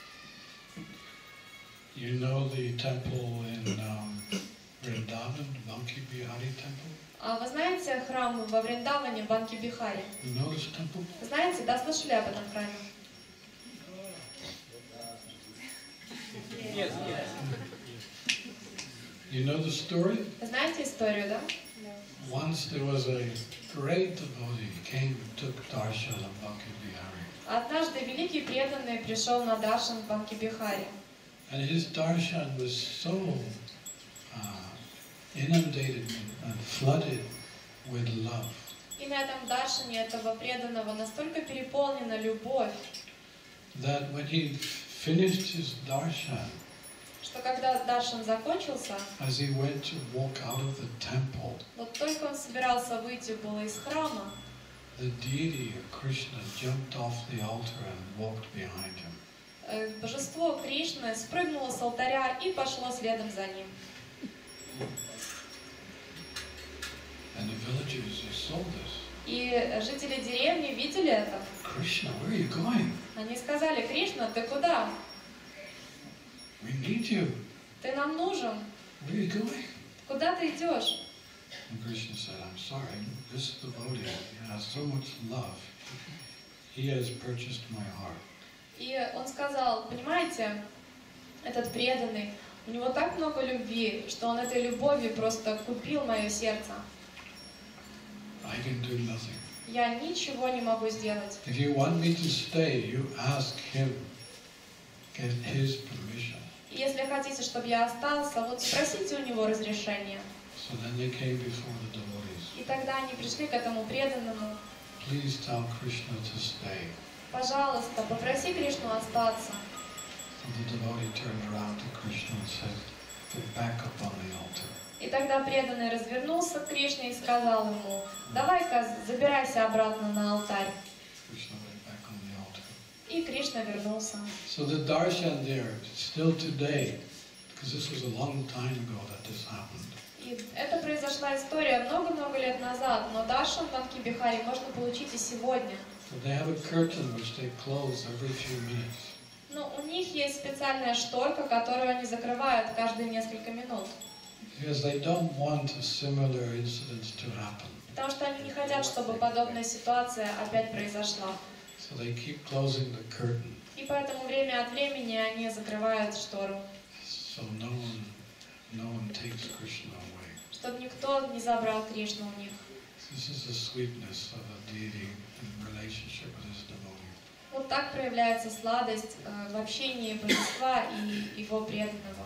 You know the temple in um, Vrindavan, Banki Bihari temple? А вы знаете храм во Вриндаване, в Банки-Бихаре? You know this temple? Знаете, да, слышали об этом храме? Нет, нет. You know the story? Знаете историю, да? Once there was a great devotee came and took darshan of Banki Bihari. Однажды великий преданный пришел на даршан в Банки-Бихаре. And his darshan was so uh, inundated and flooded with love И на этом даршане этого преданного настолько переполнена любовь, that when he finished his darshan, что когда даршан закончился, as he went to walk out of the temple, вот только он собирался выйти было из храма, the deity of Krishna jumped off the altar and walked behind him. э, божество Кришны спрыгнуло с алтаря и пошло следом за ним. And the villagers, they saw this. И жители деревни видели это. Krishna, where are you going? Они сказали: Кришна, ты куда? We need you. Ты нам нужен. Where are you going? Куда ты идешь? And Krishna said, I'm sorry, this devotee has so much love. He has purchased my heart. И он сказал: понимаете, этот преданный, у него так много любви, что он этой любовью просто купил мое сердце. I can do nothing. Я ничего не могу сделать. If you want me to stay, you ask him, get his permission. И если хотите, чтобы я остался, вот спросите у него разрешения. So then they came before the devotees. И тогда они пришли к этому преданному. Please tell Krishna to stay. Пожалуйста, попроси Кришну остаться. So the devotee turned around to Krishna and said, get back up on the altar. И тогда преданный развернулся к Кришне и сказал ему: давай-ка забирайся обратно на алтарь. Krishna went back on the altar. И Кришна вернулся. So the darshan there, still today, because this was a long time ago that this happened. И это произошла история много-много лет назад, но даршан в Банки-Бихаре можно получить и сегодня. So they have a curtain which they close every few minutes. Но у них есть специальная шторка, которую они закрывают каждые несколько минут. Because they don't want a similar incident to happen. Потому что они не хотят, чтобы подобная ситуация опять произошла. So they keep closing the curtain. И поэтому время от времени они закрывают штору, So no one, no one takes Krishna away. чтобы никто не забрал Кришну у них. This is the sweetness of a deity in relationship with his devotee. Вот так проявляется сладость э, в общении божества и его преданного.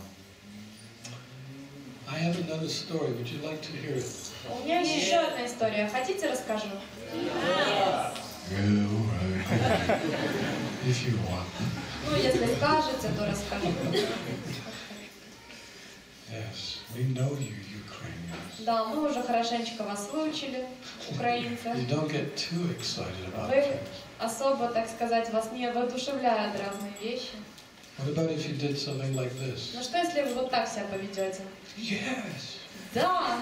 I have another story. Would you like to hear it? У меня есть еще одна история. Хотите, расскажу? Yeah, right. If you want. Ну, если скажете, то расскажу. Yes, we know you, Ukrainians. Да, мы уже хорошенечко вас выучили, украинцы. You don't get too excited about Вы things. особо, так сказать, вас не воодушевляют разные вещи. What about if you did something like this? Ну что, если вы вот так себя поведете? Yes. Да!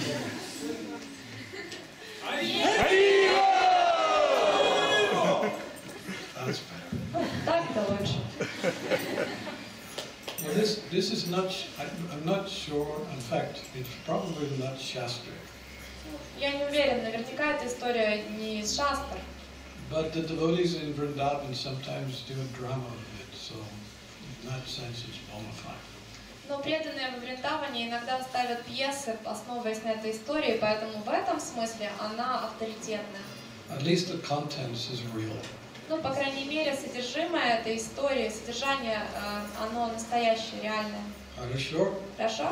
That's better. Ну, так-то лучше. Well, this this is not. I, I'm not sure. In fact, it's probably not Shastric. Я не уверена, наверняка эта история не из Шастр. But the devotees in Vrindavan sometimes do a drama of it, so in that sense it's bona fide. Но преданные во Вриндаване иногда ставят пьесы, основываясь на этой истории, поэтому в этом смысле она авторитетная. At least the contents is real. Ну, по крайней мере, содержимое этой истории, содержание, э, оно настоящее, реальное. Хорошо? Хорошо?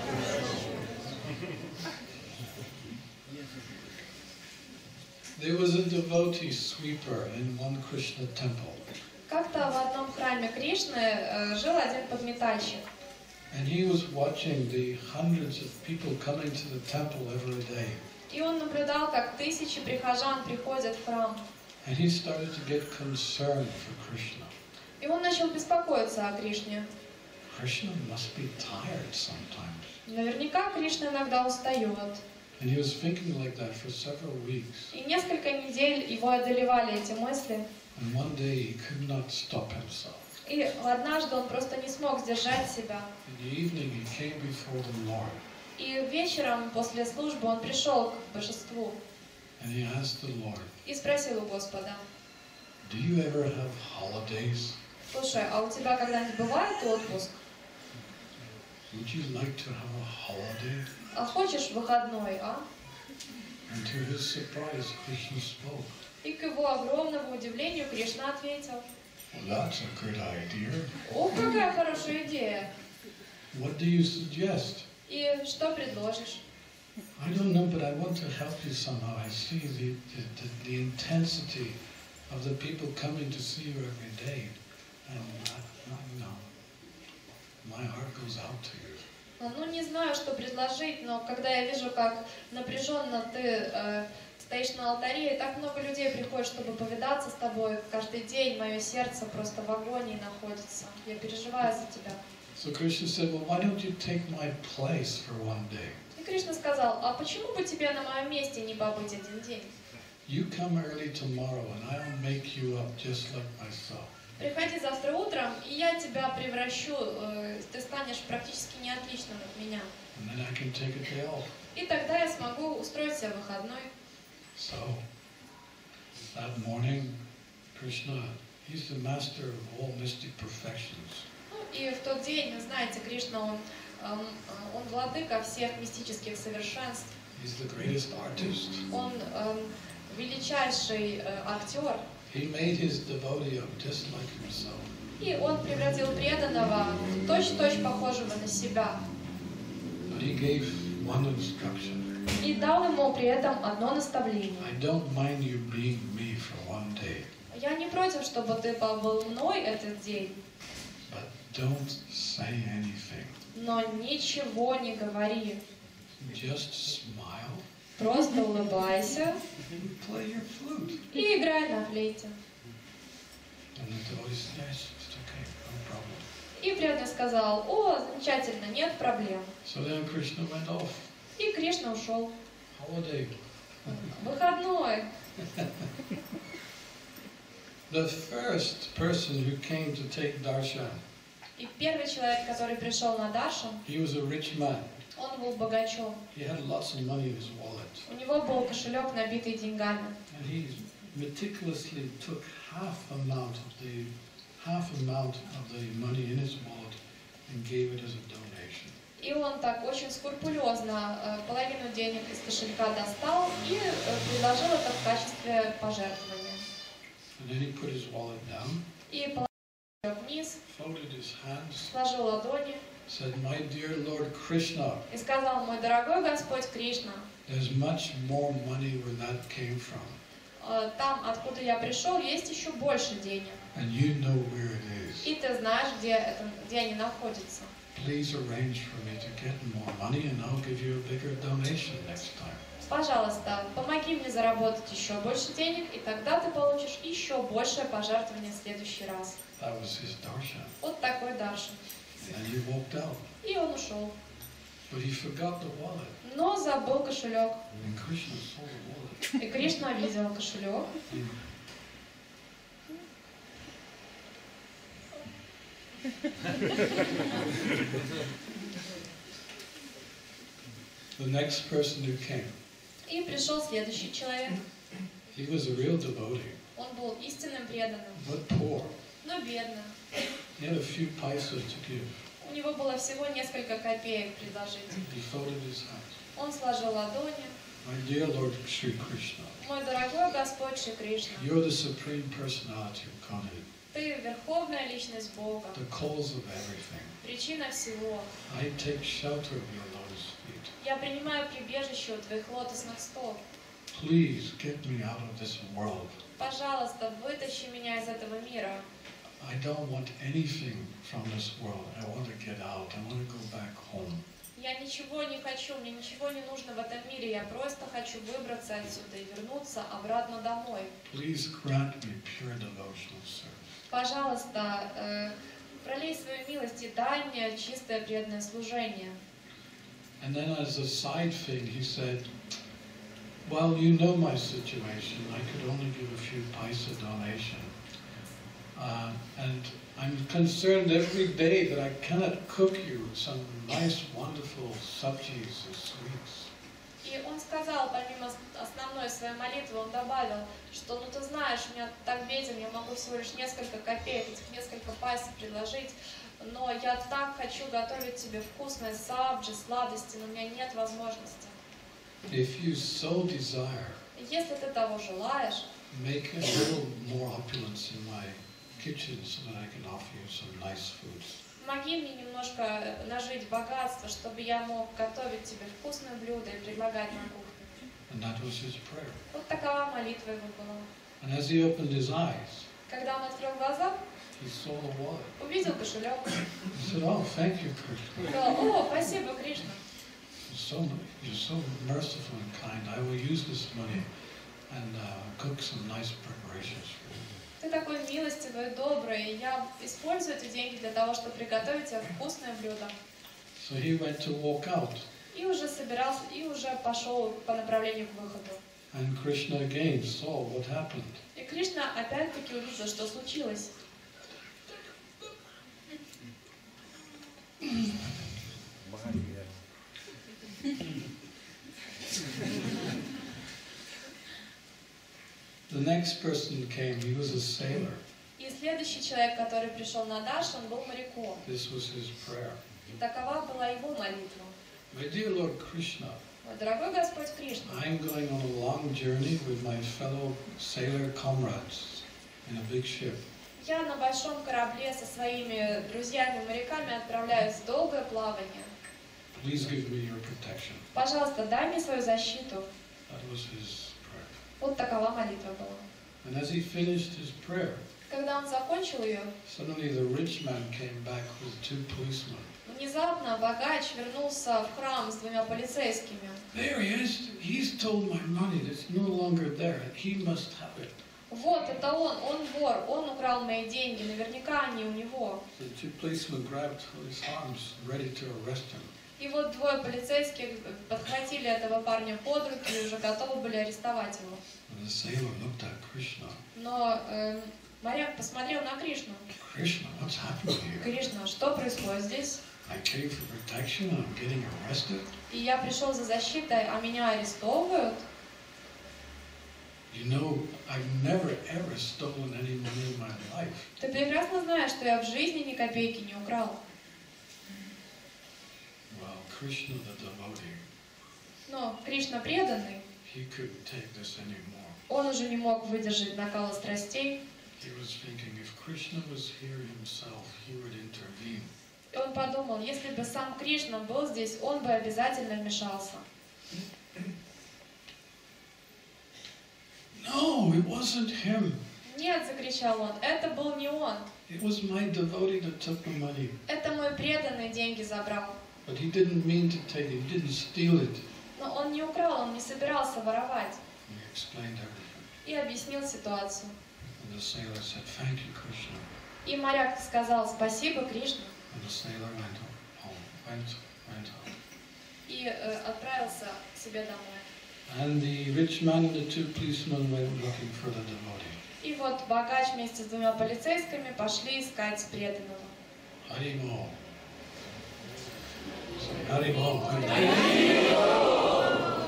There was a devotee sweeper in one Krishna temple. Как-то в одном храме Кришны э, жил один подметальщик. And he was watching the hundreds of people coming to the temple every day. И он наблюдал, как тысячи прихожан приходят в храм. And he started to get concerned for Krishna. И он начал беспокоиться о Кришне. Krishna must be tired sometimes. Наверняка Кришна иногда устает. And he was thinking like that for several weeks. И несколько недель его одолевали эти мысли. And one day he could not stop himself. И однажды он просто не смог сдержать себя. In the evening he came before the Lord. И вечером после службы он пришел к божеству And he asked the Lord, и спросил у Господа: do you ever have holidays? слушай, а у тебя когда-нибудь бывает отпуск? Would you like to have a holiday? А хочешь выходной, а? And to his surprise, Krishna spoke. И к его огромному удивлению Кришна ответил: Well, that's a good idea. о, какая хорошая идея! What do you suggest? И что предложишь? I don't know, but I want to help you somehow. I see the, the, the, the intensity of the people coming to see you every day. And I, I know, my heart goes out to you. Ну, не знаю, что предложить, но когда я вижу, как напряженно ты э, стоишь на алтаре, и так много людей приходит, чтобы повидаться с тобой каждый день, мое сердце просто в агонии находится. Я переживаю за тебя. So Krishna said, well, why don't you take my place for one day? И Кришна сказал: а почему бы тебе на моем месте не побыть один день? you come early tomorrow and I'll make you up just like myself. Приходи завтра утром, и я тебя превращу, э, ты станешь практически не отличным от меня. And then I can take a day off. И тогда я смогу устроить себе выходной. So, that morning, Krishna, he's the master of all mystic perfections. Ну, и в тот день, вы знаете, Кришна, он, эм, он владыка всех мистических совершенств. He's the greatest artist. Он эм, величайший э, актер. He made his devotee up just like himself. И он превратил преданного в точь-в-точь похожего на себя. But he gave one instruction. И дал ему при этом одно наставление. I don't mind you being me for one day, Я не против, чтобы ты побыл мной этот день, but don't say anything. но ничего не говори. Just smile Просто улыбайся and play your flute. и играй на флейте. And the devotee said, yes, it's okay, no problem. И преданный сказал: о, замечательно, нет проблем. So then Krishna went off. И Кришна ушел. Holiday. Выходной. The first person who came to take darshan, И первый человек, который пришел на даршан, he was a rich man. он был богачом. He had lots of money in his wallet. У него был кошелек, набитый деньгами. And he meticulously took half amount of the half amount of the money in his wallet and gave it as a donation. И он так очень скрупулезно э, половину денег из кошелька достал и э, предложил это в качестве пожертвования. And then he put his wallet down, И положил кошелек вниз, folded his hands, сложил ладони said, "My dear Lord Krishna, и сказал: мой дорогой Господь Кришна, there's much more money where that came from, э, там, откуда я пришел, есть еще больше денег. and you know where it is. И ты знаешь, где, это, где они находятся. Please arrange for me to get more money and I'll give you a bigger donation next time." Пожалуйста, помоги мне заработать еще больше денег, и тогда ты получишь еще большее пожертвование в следующий раз. That was his darshan. Вот такой даршан. And he walked out. И он ушел. But he forgot the wallet. Но забыл кошелек. And Krishna saw the wallet. И Кришна видел кошелек. The next person who came, И пришел следующий человек. he was a real devotee, Он был истинным преданным, but poor. но бедным. He had a few paisas to give. У него было всего несколько копеек предложить. He folded his hands. Он сложил ладони. My dear Lord Sri Krishna, Мой дорогой Господь Шри Кришна, you're the supreme personality of Godhead, ты верховная личность Бога, the cause of everything. причина всего. I take shelter of your lotus feet. Я принимаю прибежище у твоих лотосных стоп. Please get me out of this world. Пожалуйста, вытащи меня из этого мира. I don't want anything from this world. I want to get out. I want to go back home. Я ничего не хочу, мне ничего не нужно в этом мире. Я просто хочу выбраться отсюда и вернуться обратно домой. Please grant me pure devotional service. Пожалуйста, э, пролей свою милость и дай мне чистое преданное служение. And then as a side thing, he said, well, you know my situation. I could only give a few paisa donation. Uh, and I'm concerned every day that I cannot cook you some nice, wonderful sabjis and sweets. И он сказал, помимо основной своей молитвы, он добавил, что, ну ты знаешь, у меня так беден, я могу всего лишь несколько копеек, этих несколько пайсов предложить, но я так хочу готовить тебе вкусные сабджи, сладости, но у меня нет возможности. If you so desire, Если ты того желаешь, make a little more opulence in my kitchen so that I can offer you some nice foods. помоги мне немножко нажить богатство, чтобы я мог готовить тебе вкусные блюда и предлагать на кухне. And that was his prayer. Вот такова молитва его была. And as he opened his eyes, Когда он открыл глаза, he saw the wallet. увидел кошелек. He said, oh, thank you, Krishna. Сказал: о, спасибо, Кришна. You're so, you're so merciful and kind. I will use this money and uh, cook some nice preparations for you. Ты такой милостивый и добрый, и я использую эти деньги для того, чтобы приготовить тебе вкусное блюдо. So he went to walk out. И уже собирался, и уже пошел по направлению к выходу. And Krishna again saw what happened. И Кришна опять-таки увидел, что случилось. The next person came, he was a sailor. И следующий человек, который пришел на Даш, он был моряком. This was his prayer. И такова была его молитва. My dear Lord Krishna, Мой дорогой Господь Кришна, I am going on a long journey with my fellow sailor comrades in a big ship. я на большом корабле со своими друзьями-моряками отправляюсь в долгое плавание. Please give me your protection. Пожалуйста, дай мне свою защиту. That was his prayer. Вот такова молитва была. And as he finished his prayer, Когда он закончил ее, suddenly the rich man came back with two policemen. внезапно богач вернулся в храм с двумя полицейскими. There he is. He's told my money. It's no longer there. He must have it. Вот, это он, он вор, он украл мои деньги, наверняка они у него. The two policemen grabbed his arms, ready to arrest him. И вот двое полицейских подхватили этого парня под руки и уже готовы были арестовать его. And the sailor looked at Krishna. Но э, моряк посмотрел на Кришну. Krishna, what's happening here? Кришна, что происходит здесь? I came for protection and I'm getting arrested. И я пришел за защитой, а меня арестовывают. You know, I've never ever stolen any money in my life. Ты прекрасно знаешь, что я в жизни ни копейки не украл. Well, Krishna the devotee, Но Кришна преданный, he couldn't take this anymore. он уже не мог выдержать накала страстей. He was thinking if Krishna was here himself, he would intervene. И он подумал, если бы сам Кришна был здесь, он бы обязательно вмешался. No, it wasn't him. Нет, закричал он, это был не он. It was my devotee that took the money. Это мой преданный деньги забрал. But he didn't mean to take it. He didn't steal it. Но он не украл, он не собирался воровать. And he explained everything. И объяснил ситуацию. And the sailor said, "Thank you, Krishna." И моряк сказал, спасибо, Кришна. And the sailor went home. Went, went home. И э, отправился к себе домой. And the rich man and the two policemen went looking for the devotee. И вот богач вместе с двумя полицейскими пошли искать преданного. Haribol. Haribol. Haribol.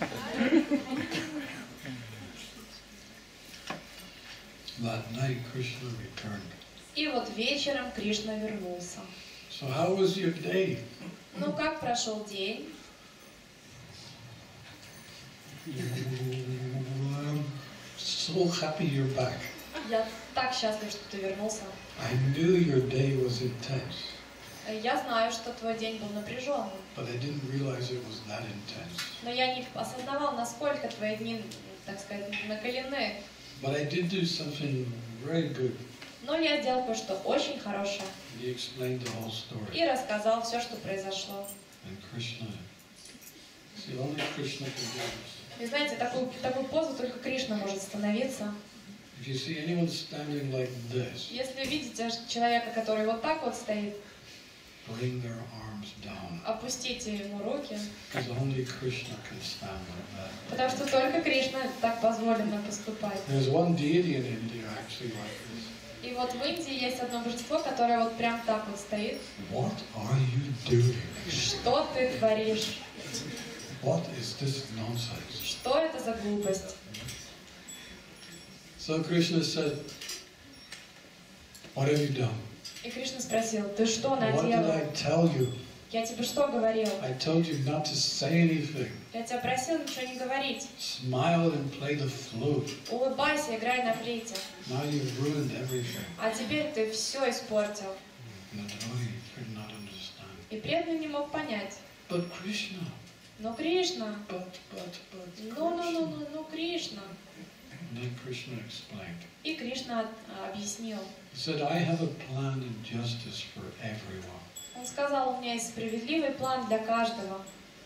That night Krishna returned. И вот вечером Кришна вернулся. So how was your day? Ну, как прошел день? I'm so happy you're back. Я так счастлив, что ты вернулся. I knew your day was intense, Я знаю, что твой день был напряженным, but I didn't realize it was that intense. но я не осознавал, насколько твои дни, так сказать, накалены. But I did do something very good. Но я сделал кое-что очень хорошее He explained the whole story. и рассказал все, что произошло. And Krishna, see, only Krishna can do this. И знаете, такую, в такую позу только Кришна может становиться. If you see anyone standing like this, Если видите человека, который вот так вот стоит, bring their arms down, опустите ему руки, because only Krishna can stand like that. потому что только Кришна так позволено поступать. There's one deity in India actually like this. И вот в Индии есть одно божество, которое вот прям так вот стоит. What are you doing? Что ты творишь? What is this nonsense? Что это за глупость? So Krishna said, what have you done? И Кришна спросил, ты что What did наделал? I tell you? Я тебе что говорил? I told you not to say anything. Я тебя просил ничего не говорить. Smile and play the flute. Улыбайся, играй на флейте. Now you've ruined everything. А теперь ты все испортил. And the devotee could not understand. И преданный не мог понять. But Krishna, Ну, Кришна, but, but, but, ну, ну, ну, Krishna. ну, ну, Кришна. And then Krishna explained. И Кришна а, объяснил. He said, I have a plan and justice for everyone. Он сказал, у меня есть справедливый план для каждого.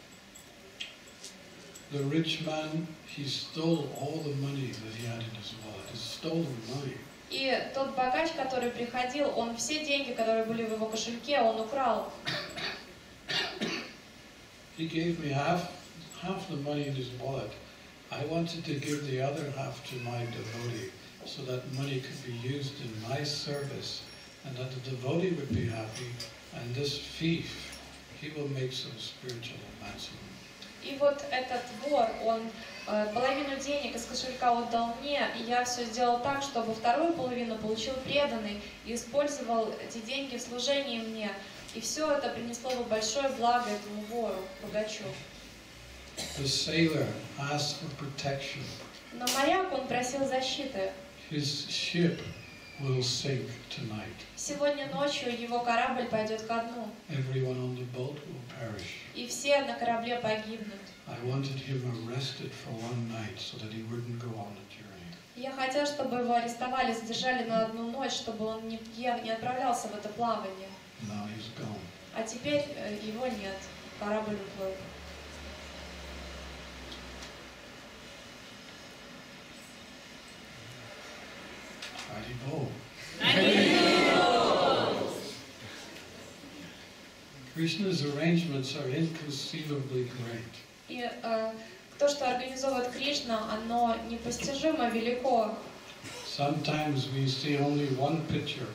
The rich man, he stole all the money that he had in his wallet. He stole the money. И тот богач, который приходил, он все деньги, которые были в его кошельке, он украл. He gave me half, half the money in his wallet. I wanted to give the other half to my devotee, so that money could be used in my service, and that the devotee would be happy, and this thief, he will make some spiritual advancement. И вот этот вор, он э, половину денег из кошелька отдал мне, и я все сделал так, чтобы вторую половину получил преданный и использовал эти деньги в служении мне. И все это принесло бы большое благо этому вору, богачу. The sailor asked for protection. Но моряк, он просил защиты. His ship will sink tonight. Сегодня ночью его корабль пойдет ко дну. Everyone on the boat will perish. И все на корабле погибнут. I wanted him arrested for one night so that he wouldn't go on the journey. Я хотел, чтобы его арестовали, задержали на одну ночь, чтобы он не, не отправлялся в это плавание. Now he's gone. А теперь э, его нет. Корабль уплыл. Haribol. Krishna's arrangements are inconceivably great. И э, то, что организовывает Кришна, оно непостижимо велико. Sometimes we see only one picture.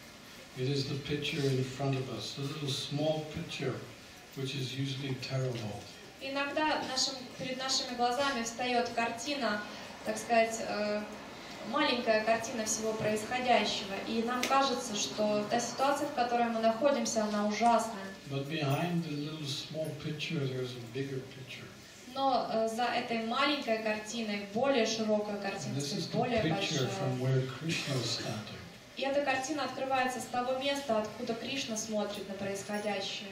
It is the picture in front of us, the little small picture, which is usually terrible. Иногда нашим, перед нашими глазами встает картина, так сказать, э, маленькая картина всего происходящего. И нам кажется, что та ситуация, в которой мы находимся, она ужасная. But behind the little small picture, there's a bigger picture. Но э, за этой маленькой картиной более широкая картина, This is the более picture большая. from where Krishna is standing. И эта картина открывается с того места, откуда Кришна смотрит на происходящее.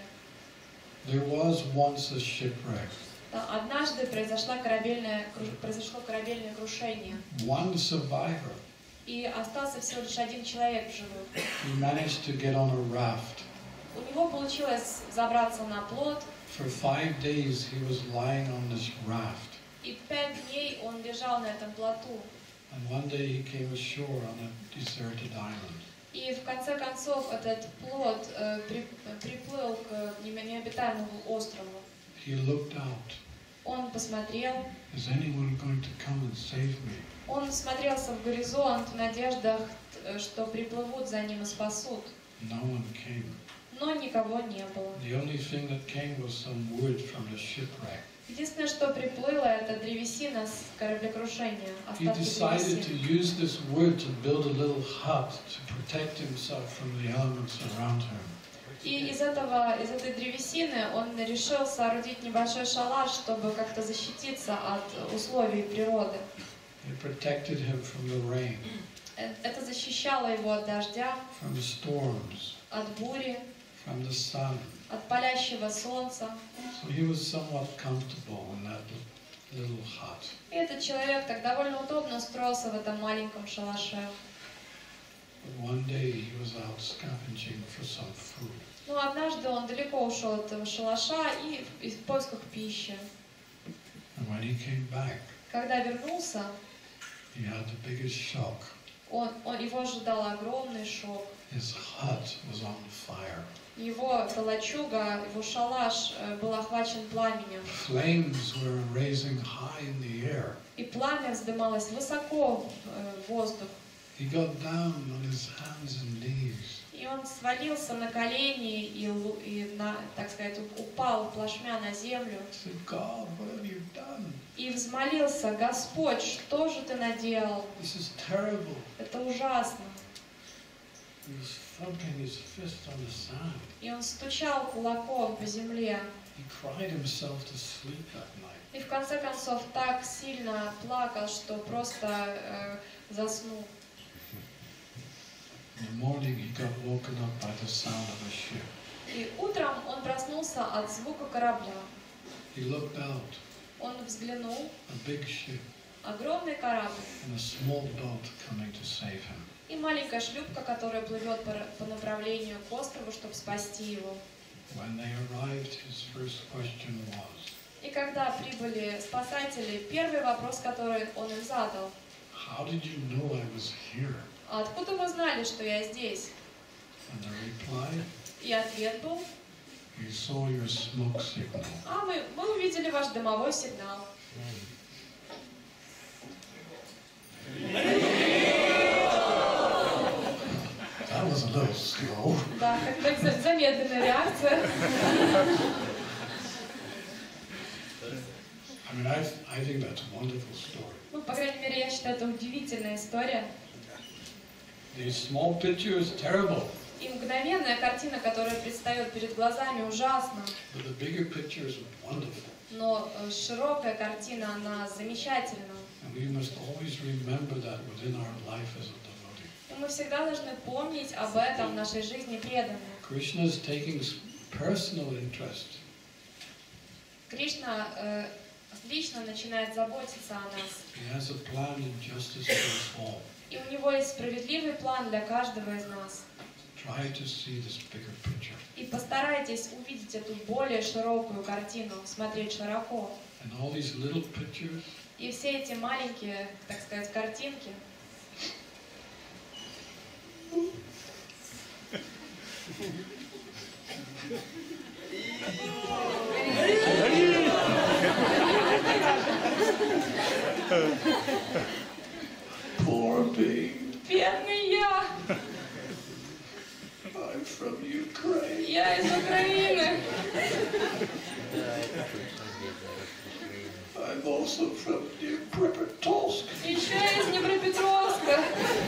There was once a shipwreck. Да, однажды произошло корабельное, произошло корабельное крушение. One survivor. И остался всего лишь один человек в живых. He managed to get on a raft. У него получилось забраться на плот, For five days he was lying on this raft. и пять дней он лежал на этом плоту. And one day he came ashore on a deserted island. И в конце концов этот плот э, при, приплыл к необитаемому острову. He looked out. Он посмотрел, Is anyone going to come and save me? он смотрелся в горизонт в надеждах, э, что приплывут за ним и спасут. No one came. Но никого не было. The only thing that came was some wood from the shipwreck. Единственное, что приплыло, это древесина с кораблекрушения. He Остатки decided to древесины. use this wood to build a little hut to protect himself from the elements around him. И из, этого, из этой древесины он решил соорудить небольшой шалаш, чтобы как-то защититься от условий природы. It protected him from the rain, Э- Это защищало его от дождя, from storms, от бури, from the sun. от палящего солнца. So he was somewhat comfortable in that little hut. И этот человек так довольно удобно устроился в этом маленьком шалаше. But one day he was out scavenging for some food. Но однажды он далеко ушел от этого шалаша и в, и в поисках пищи. And when he came back, Когда вернулся, he had the biggest shock. он, он, его ожидал огромный шок. His hut was on fire. Его эта лачуга, его шалаш э, был охвачен пламенем. Flames were raising high in the air. И пламя вздымалось высоко в э, воздух. He got down on his hands and knees. И он свалился на колени и, лу- и на, так сказать, упал плашмя на землю. He said, God, what have you done? И взмолился: Господь, что же ты наделал? This is terrible. Это ужасно. He was thumping his fist on the sand. И он стучал кулаком по земле. He cried himself to sleep that night. И в конце концов так сильно плакал, что просто э, заснул. In the morning he got woken up by the sound of a ship. И утром он проснулся от звука корабля. He looked out, Он взглянул, a big ship, огромный корабль and a small boat coming to save him. и маленькая шлюпка, которая плывет по, по направлению к острову, чтобы спасти его. When they arrived, his first question was, И когда прибыли спасатели, первый вопрос, который он им задал: how did you know I was here? «А откуда вы знали, что я здесь?» And the reply, И ответ был: we saw your smoke signal. «А мы, мы увидели ваш дымовой сигнал». That was a little slow. Да, как-то замедленная реакция. I mean, I, I think that's a wonderful story. Ну, по крайней мере, я считаю, это удивительная история. These small pictures, terrible. И мгновенная картина, которая предстает перед глазами, ужасна. But the bigger pictures are wonderful. Но э, широкая картина, она замечательна. And we must always remember that within our life as a devotee. И мы всегда должны помнить об этом в нашей жизни преданно. Krishna is taking personal interest. Кришна э, лично начинает заботиться о нас. He has a plan in justice for us all. И у него есть справедливый план для каждого из нас. Try to see this bigger picture. И постарайтесь увидеть эту более широкую картину, смотреть широко. And all these little pictures, И все эти маленькие, так сказать, картинки, poor me, бедный я, I'm from Ukraine. я из Украины, I'm also from Dnipropetrovsk. еще из Днепропетровска.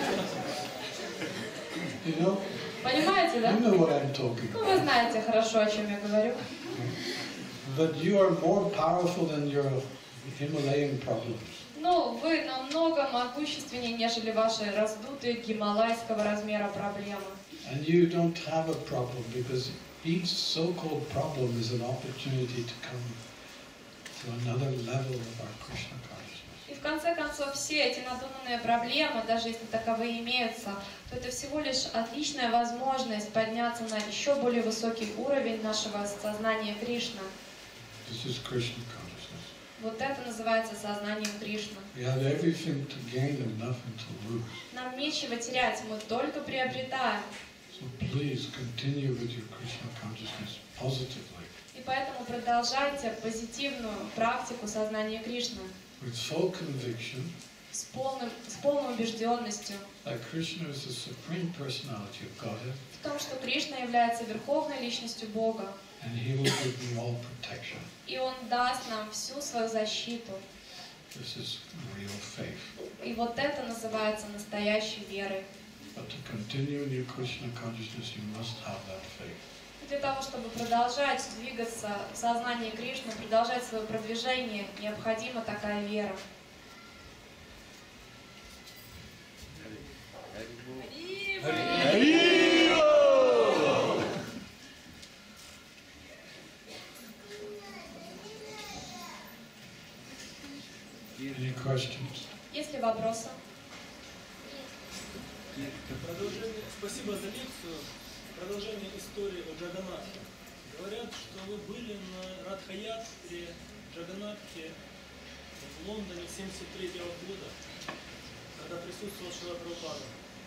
You know, Понимаете, да? you know what I'm talking Ну, about. вы знаете хорошо, о чем я говорю. But you are more powerful than your Himalayan problems. Но вы намного могущественнее, нежели ваши раздутые гималайского размера проблемы. And you don't have a problem because each so-called problem is an opportunity to come to another level of our Krishna consciousness. И в конце концов, все эти надуманные проблемы, даже если таковые имеются, то это всего лишь отличная возможность подняться на еще более высокий уровень нашего сознания Кришны. This is Krishna consciousness. Вот это называется сознанием Кришны. We have everything to gain and nothing to lose. Нам нечего терять, мы только приобретаем. So please continue with your Krishna consciousness positively. И поэтому продолжайте позитивную практику сознания Кришны With full conviction с, полным, с полной убежденностью that Krishna is the supreme personality of Godhead в том, что Кришна является верховной личностью Бога. and He will give me all protection. И Он даст нам всю свою защиту. This is real faith. И вот это называется настоящей верой. But to continue in your Krishna consciousness, you must have that faith. Для того, чтобы продолжать двигаться в сознании Кришны, продолжать свое продвижение, необходима такая вера. Any questions? Есть ли вопросы? Продолжение, спасибо за лекцию. Продолжение истории о Джаганнатхе. Говорят, что вы были на Радха-ятре Джаганнатхе в Лондоне семьдесят третьего года, когда присутствовал Шрила Прабхупада.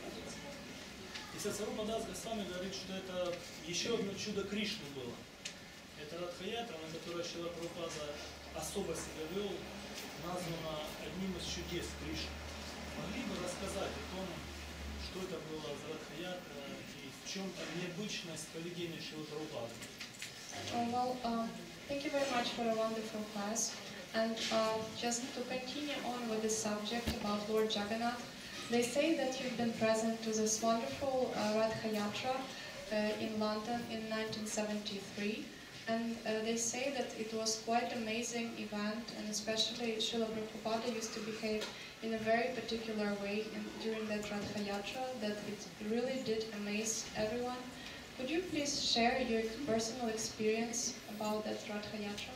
И Сарвабхаума Дас Госвами говорит, что это еще одно чудо Кришны было. Это Радха-ятра, на которой Шрила Прабхупада особо себя вел, названа одним из чудес Кришны. Могли бы рассказать о том, что это было за Радха-ятра и в чем необычность поведения Шрилы Прабхупады? Uh, well, uh, thank you very much for a wonderful class. And uh, just to continue on with the subject about Lord Jagannath, they say that you've been present to this wonderful uh, Radha Yatra uh, in London in nineteen seventy-three. And uh, they say that it was quite an amazing event, and especially Srila Prabhupada used to behave in a very particular way in, during that Radha Yatra, that it really did amaze everyone. Could you please share your personal experience about that Radha Yatra?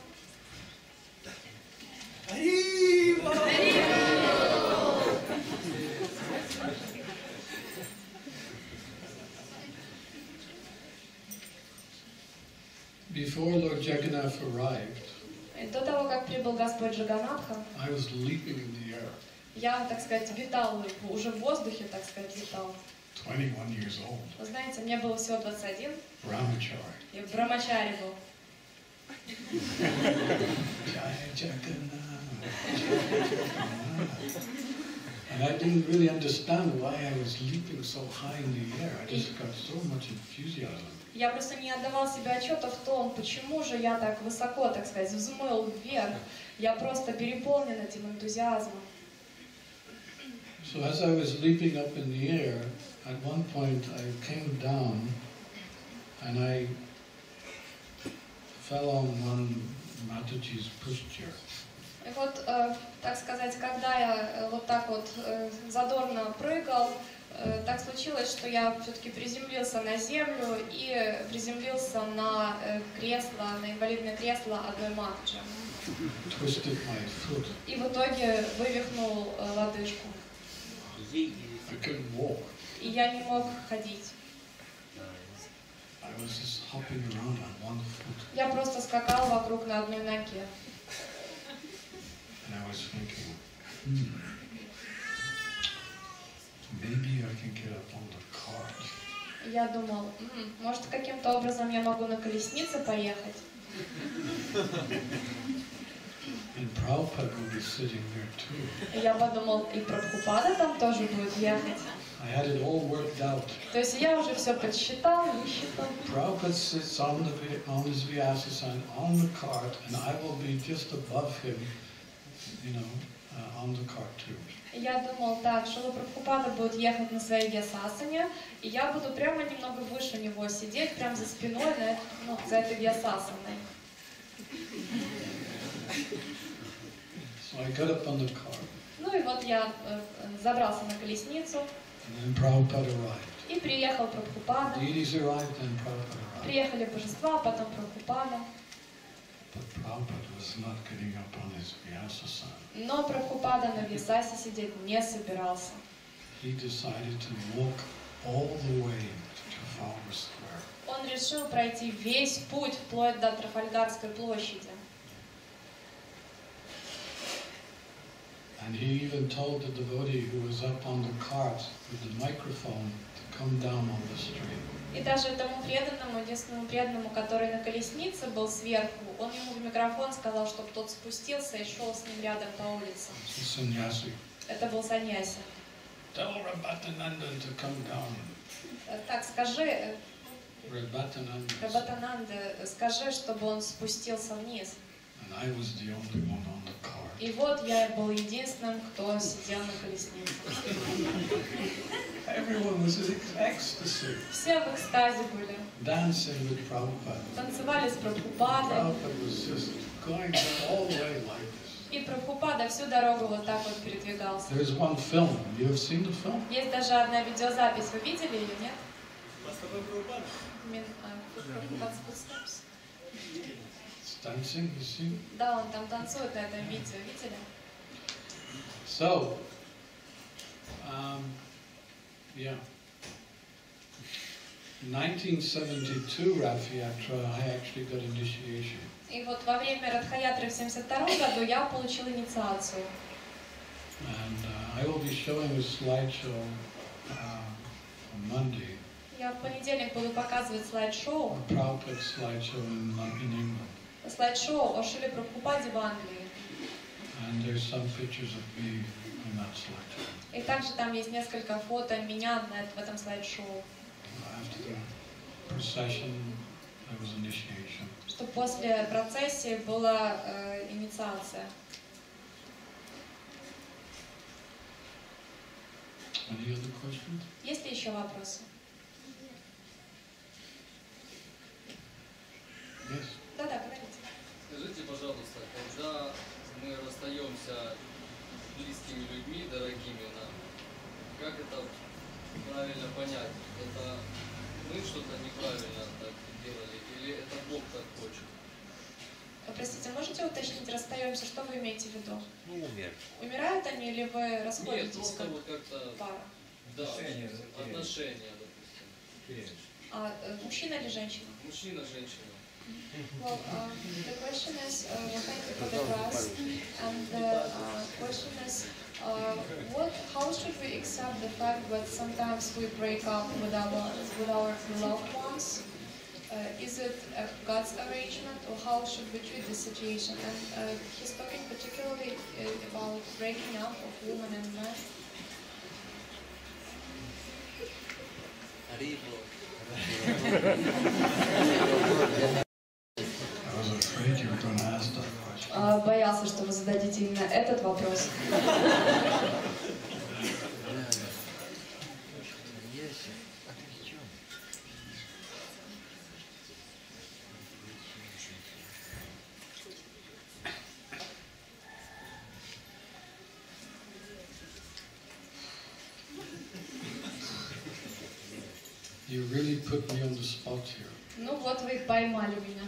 Before Lord Jagannath arrived, До того, как прибыл Господь Джаганнатха, I was leaping in the air, я, так сказать, витал, уже в воздухе, так сказать, витал. twenty-one years old, Вы знаете, мне было всего двадцать один, brahmachari. я в Брамачаре был. Jai Jagannath, Jai Jagannath. And I didn't really understand why I was leaping so high in the air. I just got so much enthusiasm. Я просто не отдавал себе отчета в том, почему же я так высоко, так сказать, взмыл вверх. Я просто переполнен этим энтузиазмом. So as I was leaping up in the air, at one point I came down and I fell on one Mataji's pushchair. И вот, э, так сказать, когда я э, вот так вот э, задорно прыгал, э, так случилось, что я все-таки приземлился на землю и приземлился на э, кресло, на инвалидное кресло одной матери. Twisted my foot. И в итоге вывихнул э, лодыжку. I couldn't walk. И я не мог ходить. I was just hopping around on one foot. Я просто скакал вокруг на одной ноге. And I was thinking, hmm, maybe I can get up on the cart. Я думал, М, может, каким-то образом я могу на колеснице поехать? And Prabhupada will be sitting there too. И я подумал, и Прабхупада там тоже будет ехать. I had it all worked out. То есть я уже все подсчитал, высчитал. Prabhupada sits on, the, vi- on his Vyasa-san on the cart, and I will be just above him, you know, uh, on the cart too. И я думал, так, Шрила Прабхупада будет ехать на своей вьясасане, и я буду прямо немного выше него сидеть, прямо за спиной, на, эт- ну, за этой вьясасаной. So I got up on the cart, Ну и вот я э, забрался на колесницу, and then Prabhupada arrived. и приехал Прабхупада. Deities arrived, and Prabhupada arrived. Приехали божества, потом Прабхупада. But Prabhupada was not getting up on his Vyasa-san. Но Прабхупада на вьясасе сидеть не собирался. He decided to walk all the way to Trafalgar Square. Он решил пройти весь путь вплоть до Трафальгарской площади. And he even told the devotee who was up on the cart with the microphone to come down on the street. И даже тому преданному, единственному преданному, который на колеснице был сверху, он ему в микрофон сказал, чтобы тот спустился и шел с ним рядом по улице. It's a sannyasi. Это был саньяси. Tell Rabbatananda to come down. Э, Так, скажи, э, Rabbatananda. Рабатананде, скажи, чтобы он спустился вниз. And I was the only one on the cart. И вот я был единственным, кто сидел на колеснице. Everyone was in ecstasy, Все в экстазе были. dancing with Prabhupada. Танцевали с Прабхупадой. Prabhupada was just going down all the way like this. И Прабхупада всю дорогу вот так вот передвигался. There's one film. You have seen the film? Есть даже одна видеозапись. Вы видели ее, нет? Мастер Прабхупада? Мин- а, Prabhupada's footsteps. It's dancing, you see? Да, он там танцует на этом видео. Видели? So, um, yeah. In nineteen seventy-two, Rath Yatra, I actually got initiation. И вот во время Радхаятры в семьдесят втором году я получил инициацию. And uh, I will be showing a slideshow uh, on Monday, Я в понедельник буду показывать a слайд-шоу. Prabhupada slideshow in, Lon- in England. Слайд-шоу о Шриле Прабхупаде в Англии. And there's some pictures of me in that slideshow. И также там есть несколько фото меня на эт- в этом слайд-шоу. After the procession, there was initiation. Что после процессии была э, инициация. Any other questions? Есть ли еще вопросы? Yes. Да-да, говорите. Скажите, пожалуйста, когда мы расстаемся с близкими людьми, дорогими нам, как это правильно понять? Это мы что-то неправильно так делали, или это Бог так хочет? Простите, можете уточнить, расстаемся, что вы имеете в виду? Ну, умер. Умирают они или вы Нет, расходитесь просто как вот как-то, пара? да, Отношения затеряли. отношения, допустим. А э, мужчина или женщина? Мужчина, женщина. Well, uh, the question is, uh, well, thank you for the class, and the uh, question is, uh, what, how should we accept the fact that sometimes we break up with our with our loved ones? Uh, is it uh, God's arrangement, or how should we treat this situation? And uh, he's talking particularly uh, about breaking up of women and men. Харибо. I was afraid you were going to ask that question. А, Боялся, что вы зададите именно этот вопрос. You really put me on the spot here. Ну вот вы и поймали меня.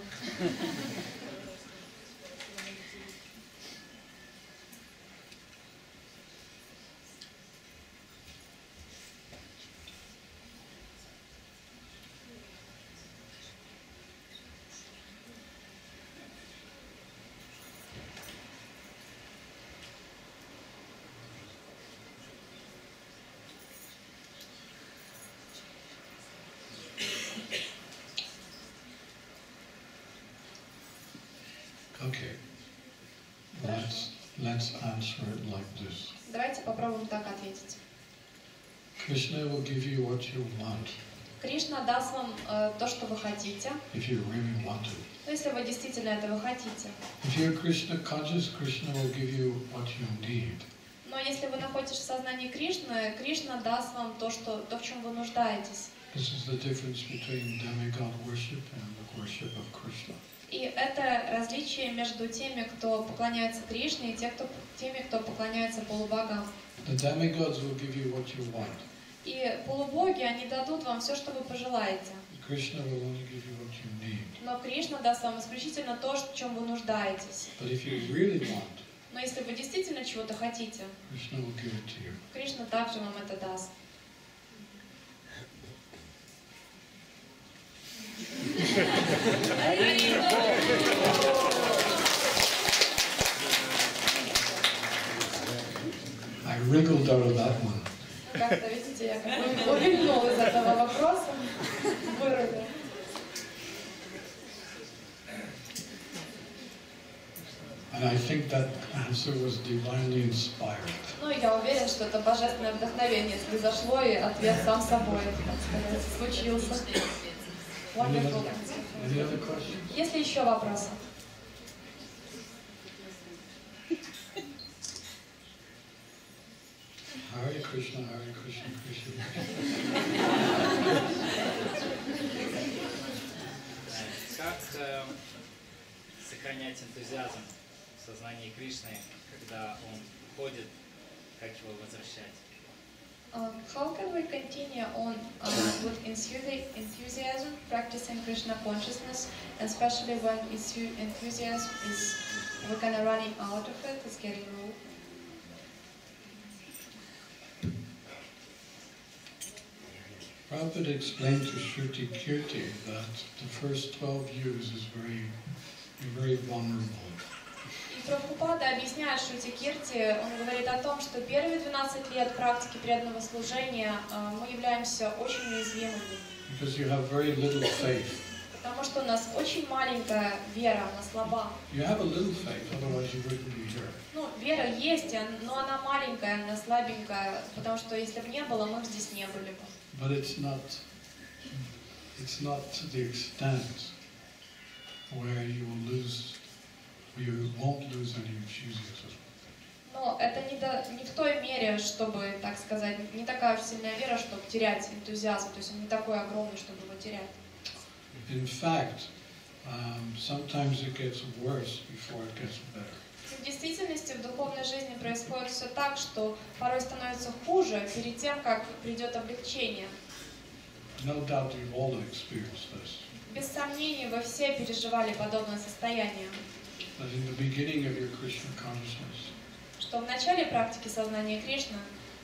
Okay. Let's, let's answer it like this. Давайте попробуем так ответить. Krishna will give you what you want, Кришна даст вам э, то, что вы хотите, if you really want to. ну, если вы действительно этого хотите. If you're Krishna conscious, Krishna will give you what you need. Но если вы находитесь в сознании Кришны, Кришна даст вам то, что, то, в чем вы нуждаетесь. This is the difference between demigod worship and the worship of Krishna. И это различие между теми, кто поклоняется Кришне, и те, кто, теми, кто поклоняется полубогам. The demigods will give you what you want. И полубоги, они дадут вам все, что вы пожелаете. Krishna will only give you what you need. Но Кришна даст вам исключительно то, в чем вы нуждаетесь. But if you really want, Но если вы действительно чего-то хотите, Krishna will give it to you. Кришна также вам это даст. I wriggled out of that one. Как-то, видите, я как бы увильнул из этого вопроса, вырвал. And I think that answer was divinely inspired. Ну, я уверен, что это божественное вдохновение произошло, и ответ сам собой, так сказать, случился. Any Wonderful. other, any other questions? Есть ли еще вопросы? Hare Krishna, Hare Krishna, Krishna Как э, сохранять энтузиазм в сознании Кришны, когда он уходит, как его возвращать? Uh, how can we continue on uh, with enthusi- enthusiasm, practicing Krishna consciousness, and especially when enthu- enthusiasm is, we're kind of running out of it, it's getting low? Prabhupada explained to Shruti Kirti that the first twelve years is very, very vulnerable. И Прабхупада объясняет Шрути Кирти, он говорит о том, что первые двенадцать лет практики преданного служения uh, мы являемся очень уязвимыми. Because you have very little faith. Потому что у нас очень маленькая вера, она слаба. You have a little faith, otherwise you wouldn't be here. Ну, вера есть, но она маленькая, она слабенькая, потому что если бы не было, мы бы здесь не были бы. But it's not, it's not to the extent where you will lose, where you won't lose any enthusiasm. Но это не, до, не в той мере, чтобы, так сказать, не такая сильная вера, чтобы терять энтузиазм, то есть он не такой огромный, чтобы его терять. In fact, um, sometimes it gets worse before it gets better. В действительности в духовной жизни происходит все так, что порой становится хуже перед тем, как придет облегчение. No doubt you've all experienced this. Без сомнений, вы все переживали подобное состояние, But in the beginning of your Krishna consciousness, что в начале практики сознания Кришны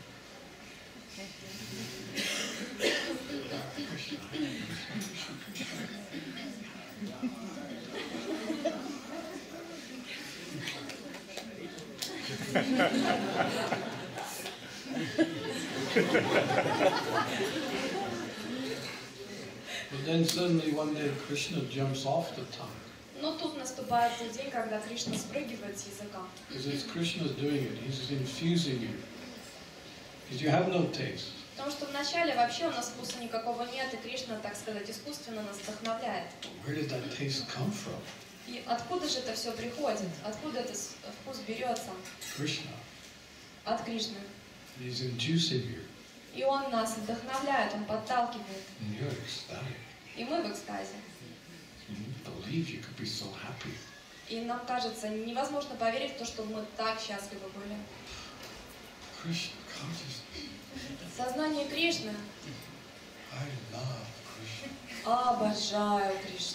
but then suddenly one day Krishna jumps off the tongue. Но тут наступает тот день, когда Кришна спрыгивает с языка. Because it's Krishna's doing it, he's infusing you. Because you have no taste. Потому что вначале вообще у нас вкуса никакого нет, и Кришна, так сказать, искусственно нас вдохновляет. Where did that taste come from? И откуда же это все приходит? Откуда этот с- вкус берется? Krishna. От Кришны. He's inducing you, И он нас вдохновляет, он подталкивает. and you're ecstatic. И мы в экстазе. You don't believe you could be so happy. И нам кажется, невозможно поверить в то, что мы так счастливы были. Krishna consciousness. Сознание Кришны. I love Krishna. Обожаю Кришну.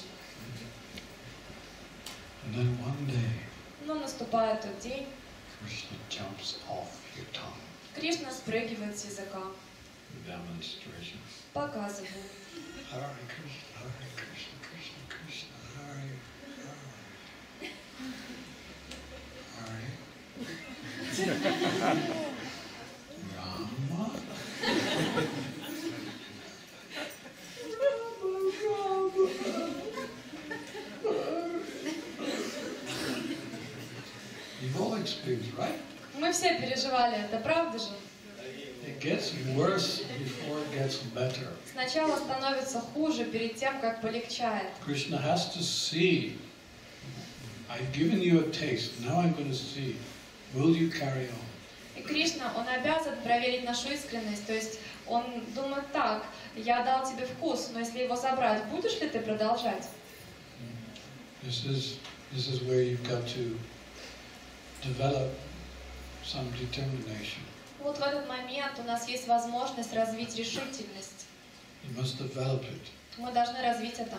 And then one day, Но наступает тот день, Krishna jumps off your tongue. Кришна спрыгивает с языка. Demonstration. Показывает. Hare Krishna, Hare Krishna, Krishna Krishna, Hare Hare. Hare. Rama. You've all experienced, right? Мы все переживали это, правда же? It gets worse before it gets better. Сначала становится хуже перед тем, как полегчает. Krishna has to see. I've given you a taste. Now I'm going to see. Will you carry on? И Кришна, он обязан проверить нашу искренность. То есть он думает так, я дал тебе вкус, но если его забрать, будешь ли ты продолжать? This is this is where you've got to develop some determination. Вот в этот момент у нас есть возможность развить решительность. You must develop it. Мы должны развить это.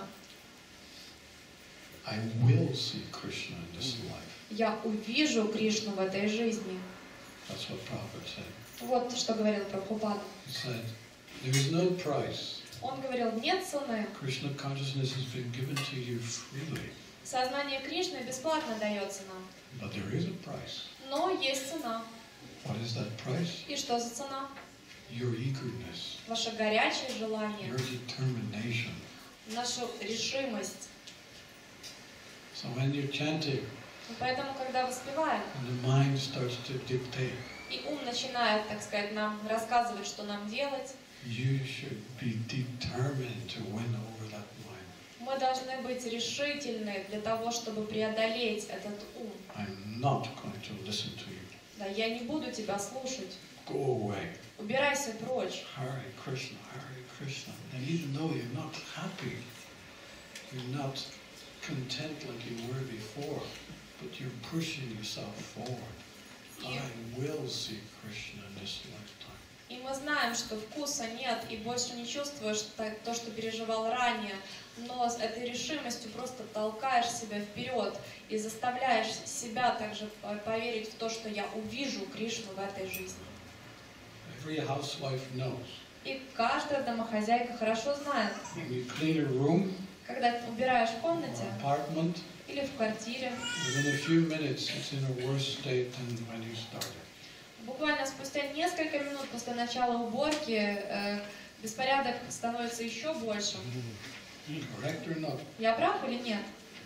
I will see Krishna in this life. Я увижу Кришну в этой жизни. That's what Prabhupada said. Вот что говорил Прабхупада. He said, there is no price. Он говорил, нет цены. Krishna consciousness has been given to you freely. Сознание Кришны бесплатно дается нам. But there is a price. Но есть цена. What is that price? И что за цена? Your eagerness, Ваше горячее желание, your determination. нашу решимость. So when you're chanting И поэтому, когда воспеваем, and the mind starts to dictate, и ум начинает, так сказать, нам рассказывать, что нам делать, you should be determined to win over that mind. мы должны быть решительны для того, чтобы преодолеть этот ум. I'm not going to listen to you. Да, я не буду тебя слушать. Go away. Убирайся прочь. Hare Krishna, Hare Krishna. And even though you're not happy, you're not content like you were before, but you're pushing yourself forward. I will see Krishna in this lifetime. И мы знаем, что вкуса нет, и больше не чувствуешь так- то, что переживал ранее, но с этой решимостью просто толкаешь себя вперед и заставляешь себя также по- поверить в то, что я увижу Кришну в этой жизни. Every housewife knows. И каждая домохозяйка хорошо знает, When you clean a room когда ты убираешь в or комнате apartment, или в квартире, within a few minutes it's in a worse state than when you started. буквально спустя несколько минут после начала уборки э, беспорядок становится еще больше. Correct or not? Я прав или нет?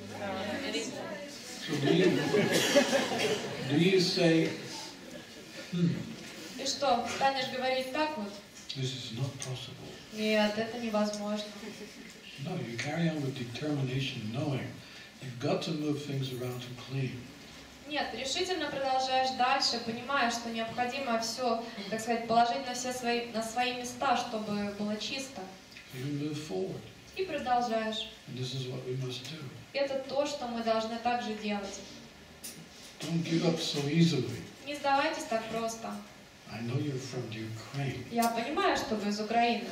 So do you, do you say, hmm, И что, станешь говорить так вот? this is not possible? Нет, это невозможно. No, you carry on with determination, knowing you've got to move things around to clean. Нет, решительно продолжаешь дальше, понимая, что необходимо все, так сказать, положить на все свои, на свои места, чтобы было чисто. You move forward, И продолжаешь. and this is what we must do. Это то, что мы должны также делать. Don't give up so easily. Не сдавайтесь так просто. I know you're from Ukraine. Я понимаю, что вы из Украины,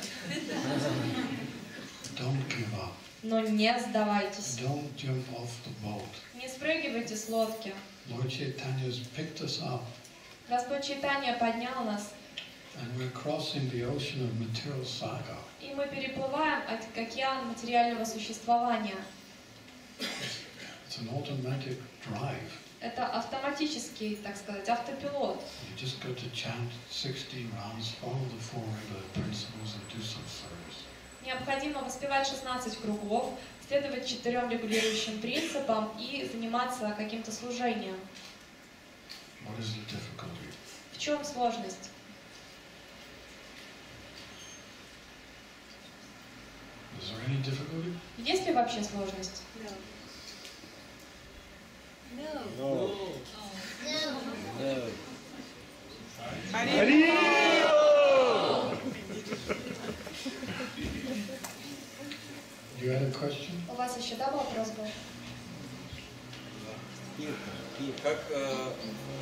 Don't give up. но не сдавайтесь. Don't jump off the boat. Не спрыгивайте с лодки. Lord Chaitanya has picked us up, Господь Чайтанья поднял нас, and we're crossing the ocean of material saga. и мы переплываем от океана материального существования. It's an automatic drive. Это автоматический, так сказать, автопилот. You just got to chant sixteen rounds, follow the four regular principles, and do some service. Необходимо воспевать шестнадцать кругов, следовать четырем регулирующим принципам и заниматься каким-то служением. What is the difficulty? В чем сложность? there any difficulty? Есть ли вообще сложность? You had a question? У вас еще, да, вопрос был? Как, э,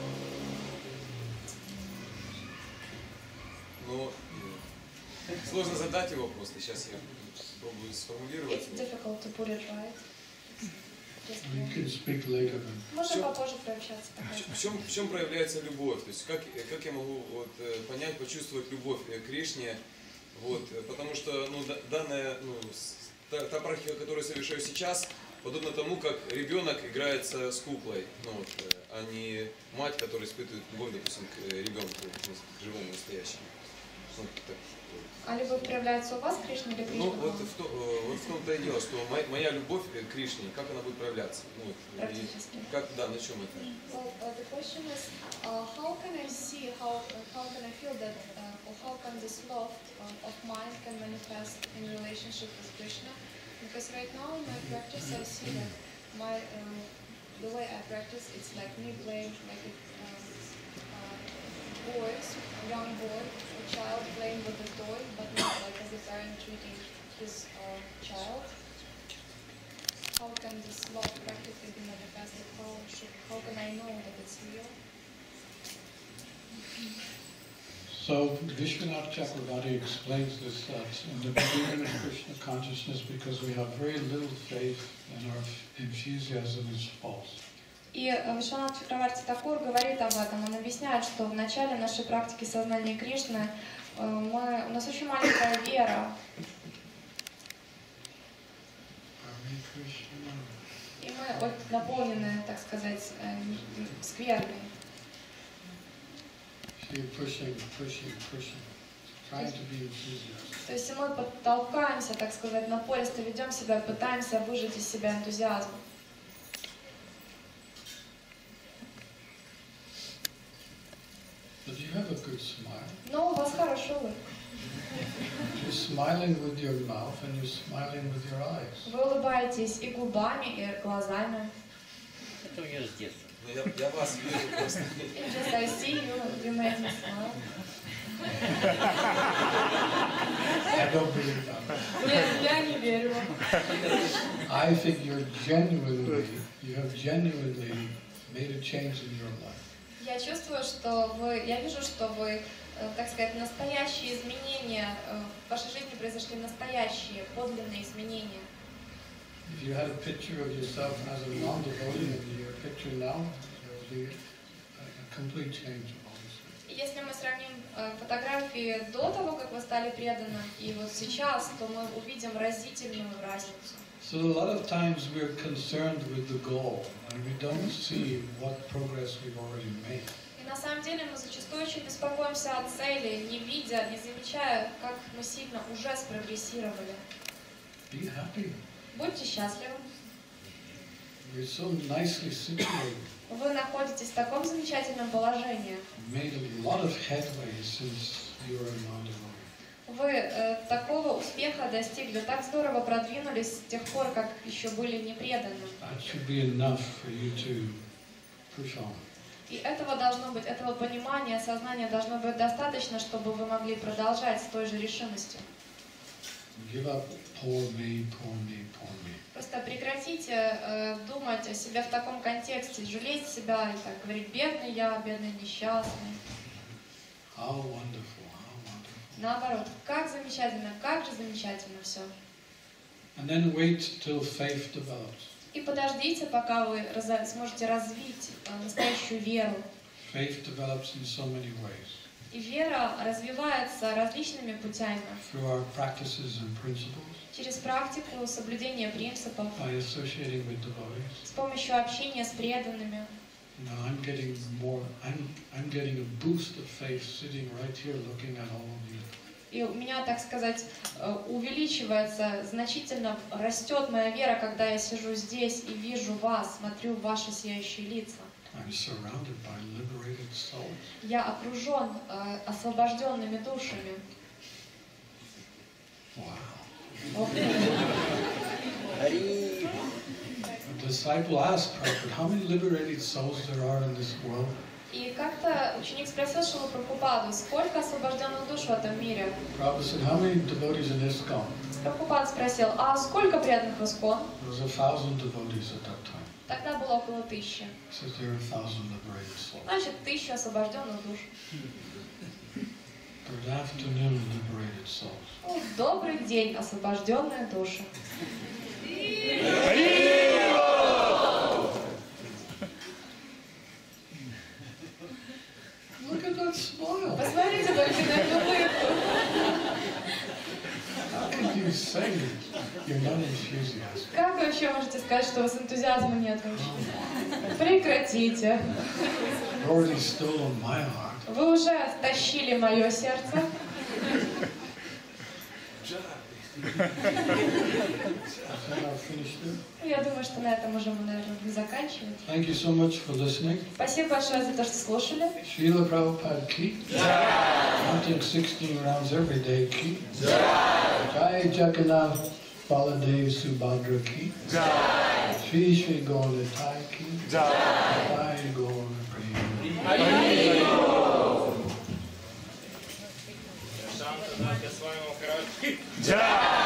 ну, э, сложно задать его просто, сейчас я попробую сформулировать. It's difficult to put it right. Just You can speak later then. Можно Всё. попозже пообщаться. В чем, в чем проявляется любовь? То есть как, как я могу вот, э, понять, почувствовать любовь э, к Кришне? Вот, э, потому что ну, да- данная, ну, с- та, та практика, которую я совершаю сейчас, подобно тому, как ребенок играется с куклой, ну, вот, э, а не мать, которая испытывает любовь, допустим, к э, ребенку, ну, к живому, настоящему. Ну, так, вот. А любовь проявляется у вас, Кришна, или Кришна? Ну, вот в, то- э, вот в том-то и дело, что моя, моя любовь к Кришне, как она будет проявляться? Ну, вот, и Практически. как, да, на чем это? Well, uh, the question is, uh, how can I see, how, uh, how can I feel that, uh, or how can this love uh, of mine can manifest in relationship with Krishna? Because right now in my practice I see that my, uh, the way I practice, it's like me playing like a um, uh, boys, a young boy, a child playing with a toy, but not like as a parent treating his uh, child. How can this love practically be manifested? How should, how can I know that it's real? So Vishwanath Chakravarti explains this that in the beginning of Krishna consciousness, because we have very little faith and our enthusiasm is false. И э, Вишванат Чакраварти Такур говорит об этом. Он объясняет, что в начале нашей практики сознания Кришны э, мы, у нас очень маленькая вера, Hare Krishna. и мы вот наполнены, так сказать, э, скверной. So you're pushing, pushing, pushing, trying to be enthusiastic. То есть мы подтолкаемся, так сказать, напористо ведем себя, пытаемся выжать из себя энтузиазм. But you have a good smile. Но у вас хороший улыбка. You're smiling with your mouth and you're smiling with your eyes. Вы улыбаетесь и губами, и глазами. Это у нее с детства. Ну, я, я вас вижу просто. And just I see you, you make me smile. I don't believe that. Нет, я не верю вам. I think you're genuinely, you have genuinely made a change in your life. Я чувствую, что вы, я вижу, что вы, э, так сказать, настоящие изменения, э, в вашей жизни произошли настоящие, подлинные изменения. If you had a picture of yourself as a non-devotee and your picture now, there will be a, a complete change of all this. И если мы сравним э, фотографии до того, как вы стали преданным, и вот сейчас, то мы увидим разительную разницу. So a lot of times we're concerned with the goal and we don't see what progress we've already made. И на самом деле мы зачастую очень беспокоимся о цели, не видя, не замечая, как мы сильно уже спрогрессировали. Be happy. Будьте счастливы. You're so nicely situated. Вы находитесь в таком замечательном положении. Made a lot of headway since you were a non-devotee. Вы э, такого успеха достигли, так здорово продвинулись с тех пор, как еще были не преданы. That should be enough for you to push on. И этого должно быть, этого понимания, осознания должно быть достаточно, чтобы вы могли продолжать с той же решимостью. Give up poor me, poor me, poor me. Просто прекратите э, думать о себе в таком контексте, жалеть себя и так говорить: бедный я, бедный несчастный. How wonderful, how wonderful. Наоборот, как замечательно, как же замечательно все. And then wait till faith develops. И подождите, пока вы разо- сможете развить э, настоящую веру. Faith develops in so many ways. И вера развивается различными путями. Through our practices and principles, Через практику соблюдения принципов, by associating with devotees. с помощью общения с преданными. You know, I'm getting more, I'm, I'm getting a boost of faith sitting right here looking at all of you. И у меня, так сказать, э, увеличивается, значительно растет моя вера, когда я сижу здесь и вижу вас, смотрю в ваши сияющие лица. I'm surrounded by liberated souls. Я окружен э, освобожденными душами. Wow. The disciple asked Prabhupada, how many liberated souls there are in this world? И как-то ученик спросил Шилу Прабхупаду, сколько освобожденных душ в этом мире? Prabhupada said, how many devotees in ISKCON? Прабхупад спросил, а сколько преданных в Искон? There was a thousand devotees at that time. Тогда было около тысячи. He says there are a thousand liberated souls. Значит, тысяча освобожденных душ. Good afternoon, liberated souls. Ну, добрый день, освобожденные души. Look at that smile. Посмотрите только на эту улыбку. How can you say you're not enthusiastic? Как вы вообще можете сказать, что у вас энтузиазма нет вообще? Прекратите. You already stolen my heart. Вы уже стащили мое сердце. I think I've finished it. Я думаю, что на этом уже мы, наверное, будем заканчивать. Thank you so much for listening. Спасибо большое за то, что слушали. Srila Prabhupada ki. Counting sixteen rounds every day ki. Jai Jagannath Baladev Subhadra ki. Shri Shri Gauratai ki. Jai Gaura Prem. Jai!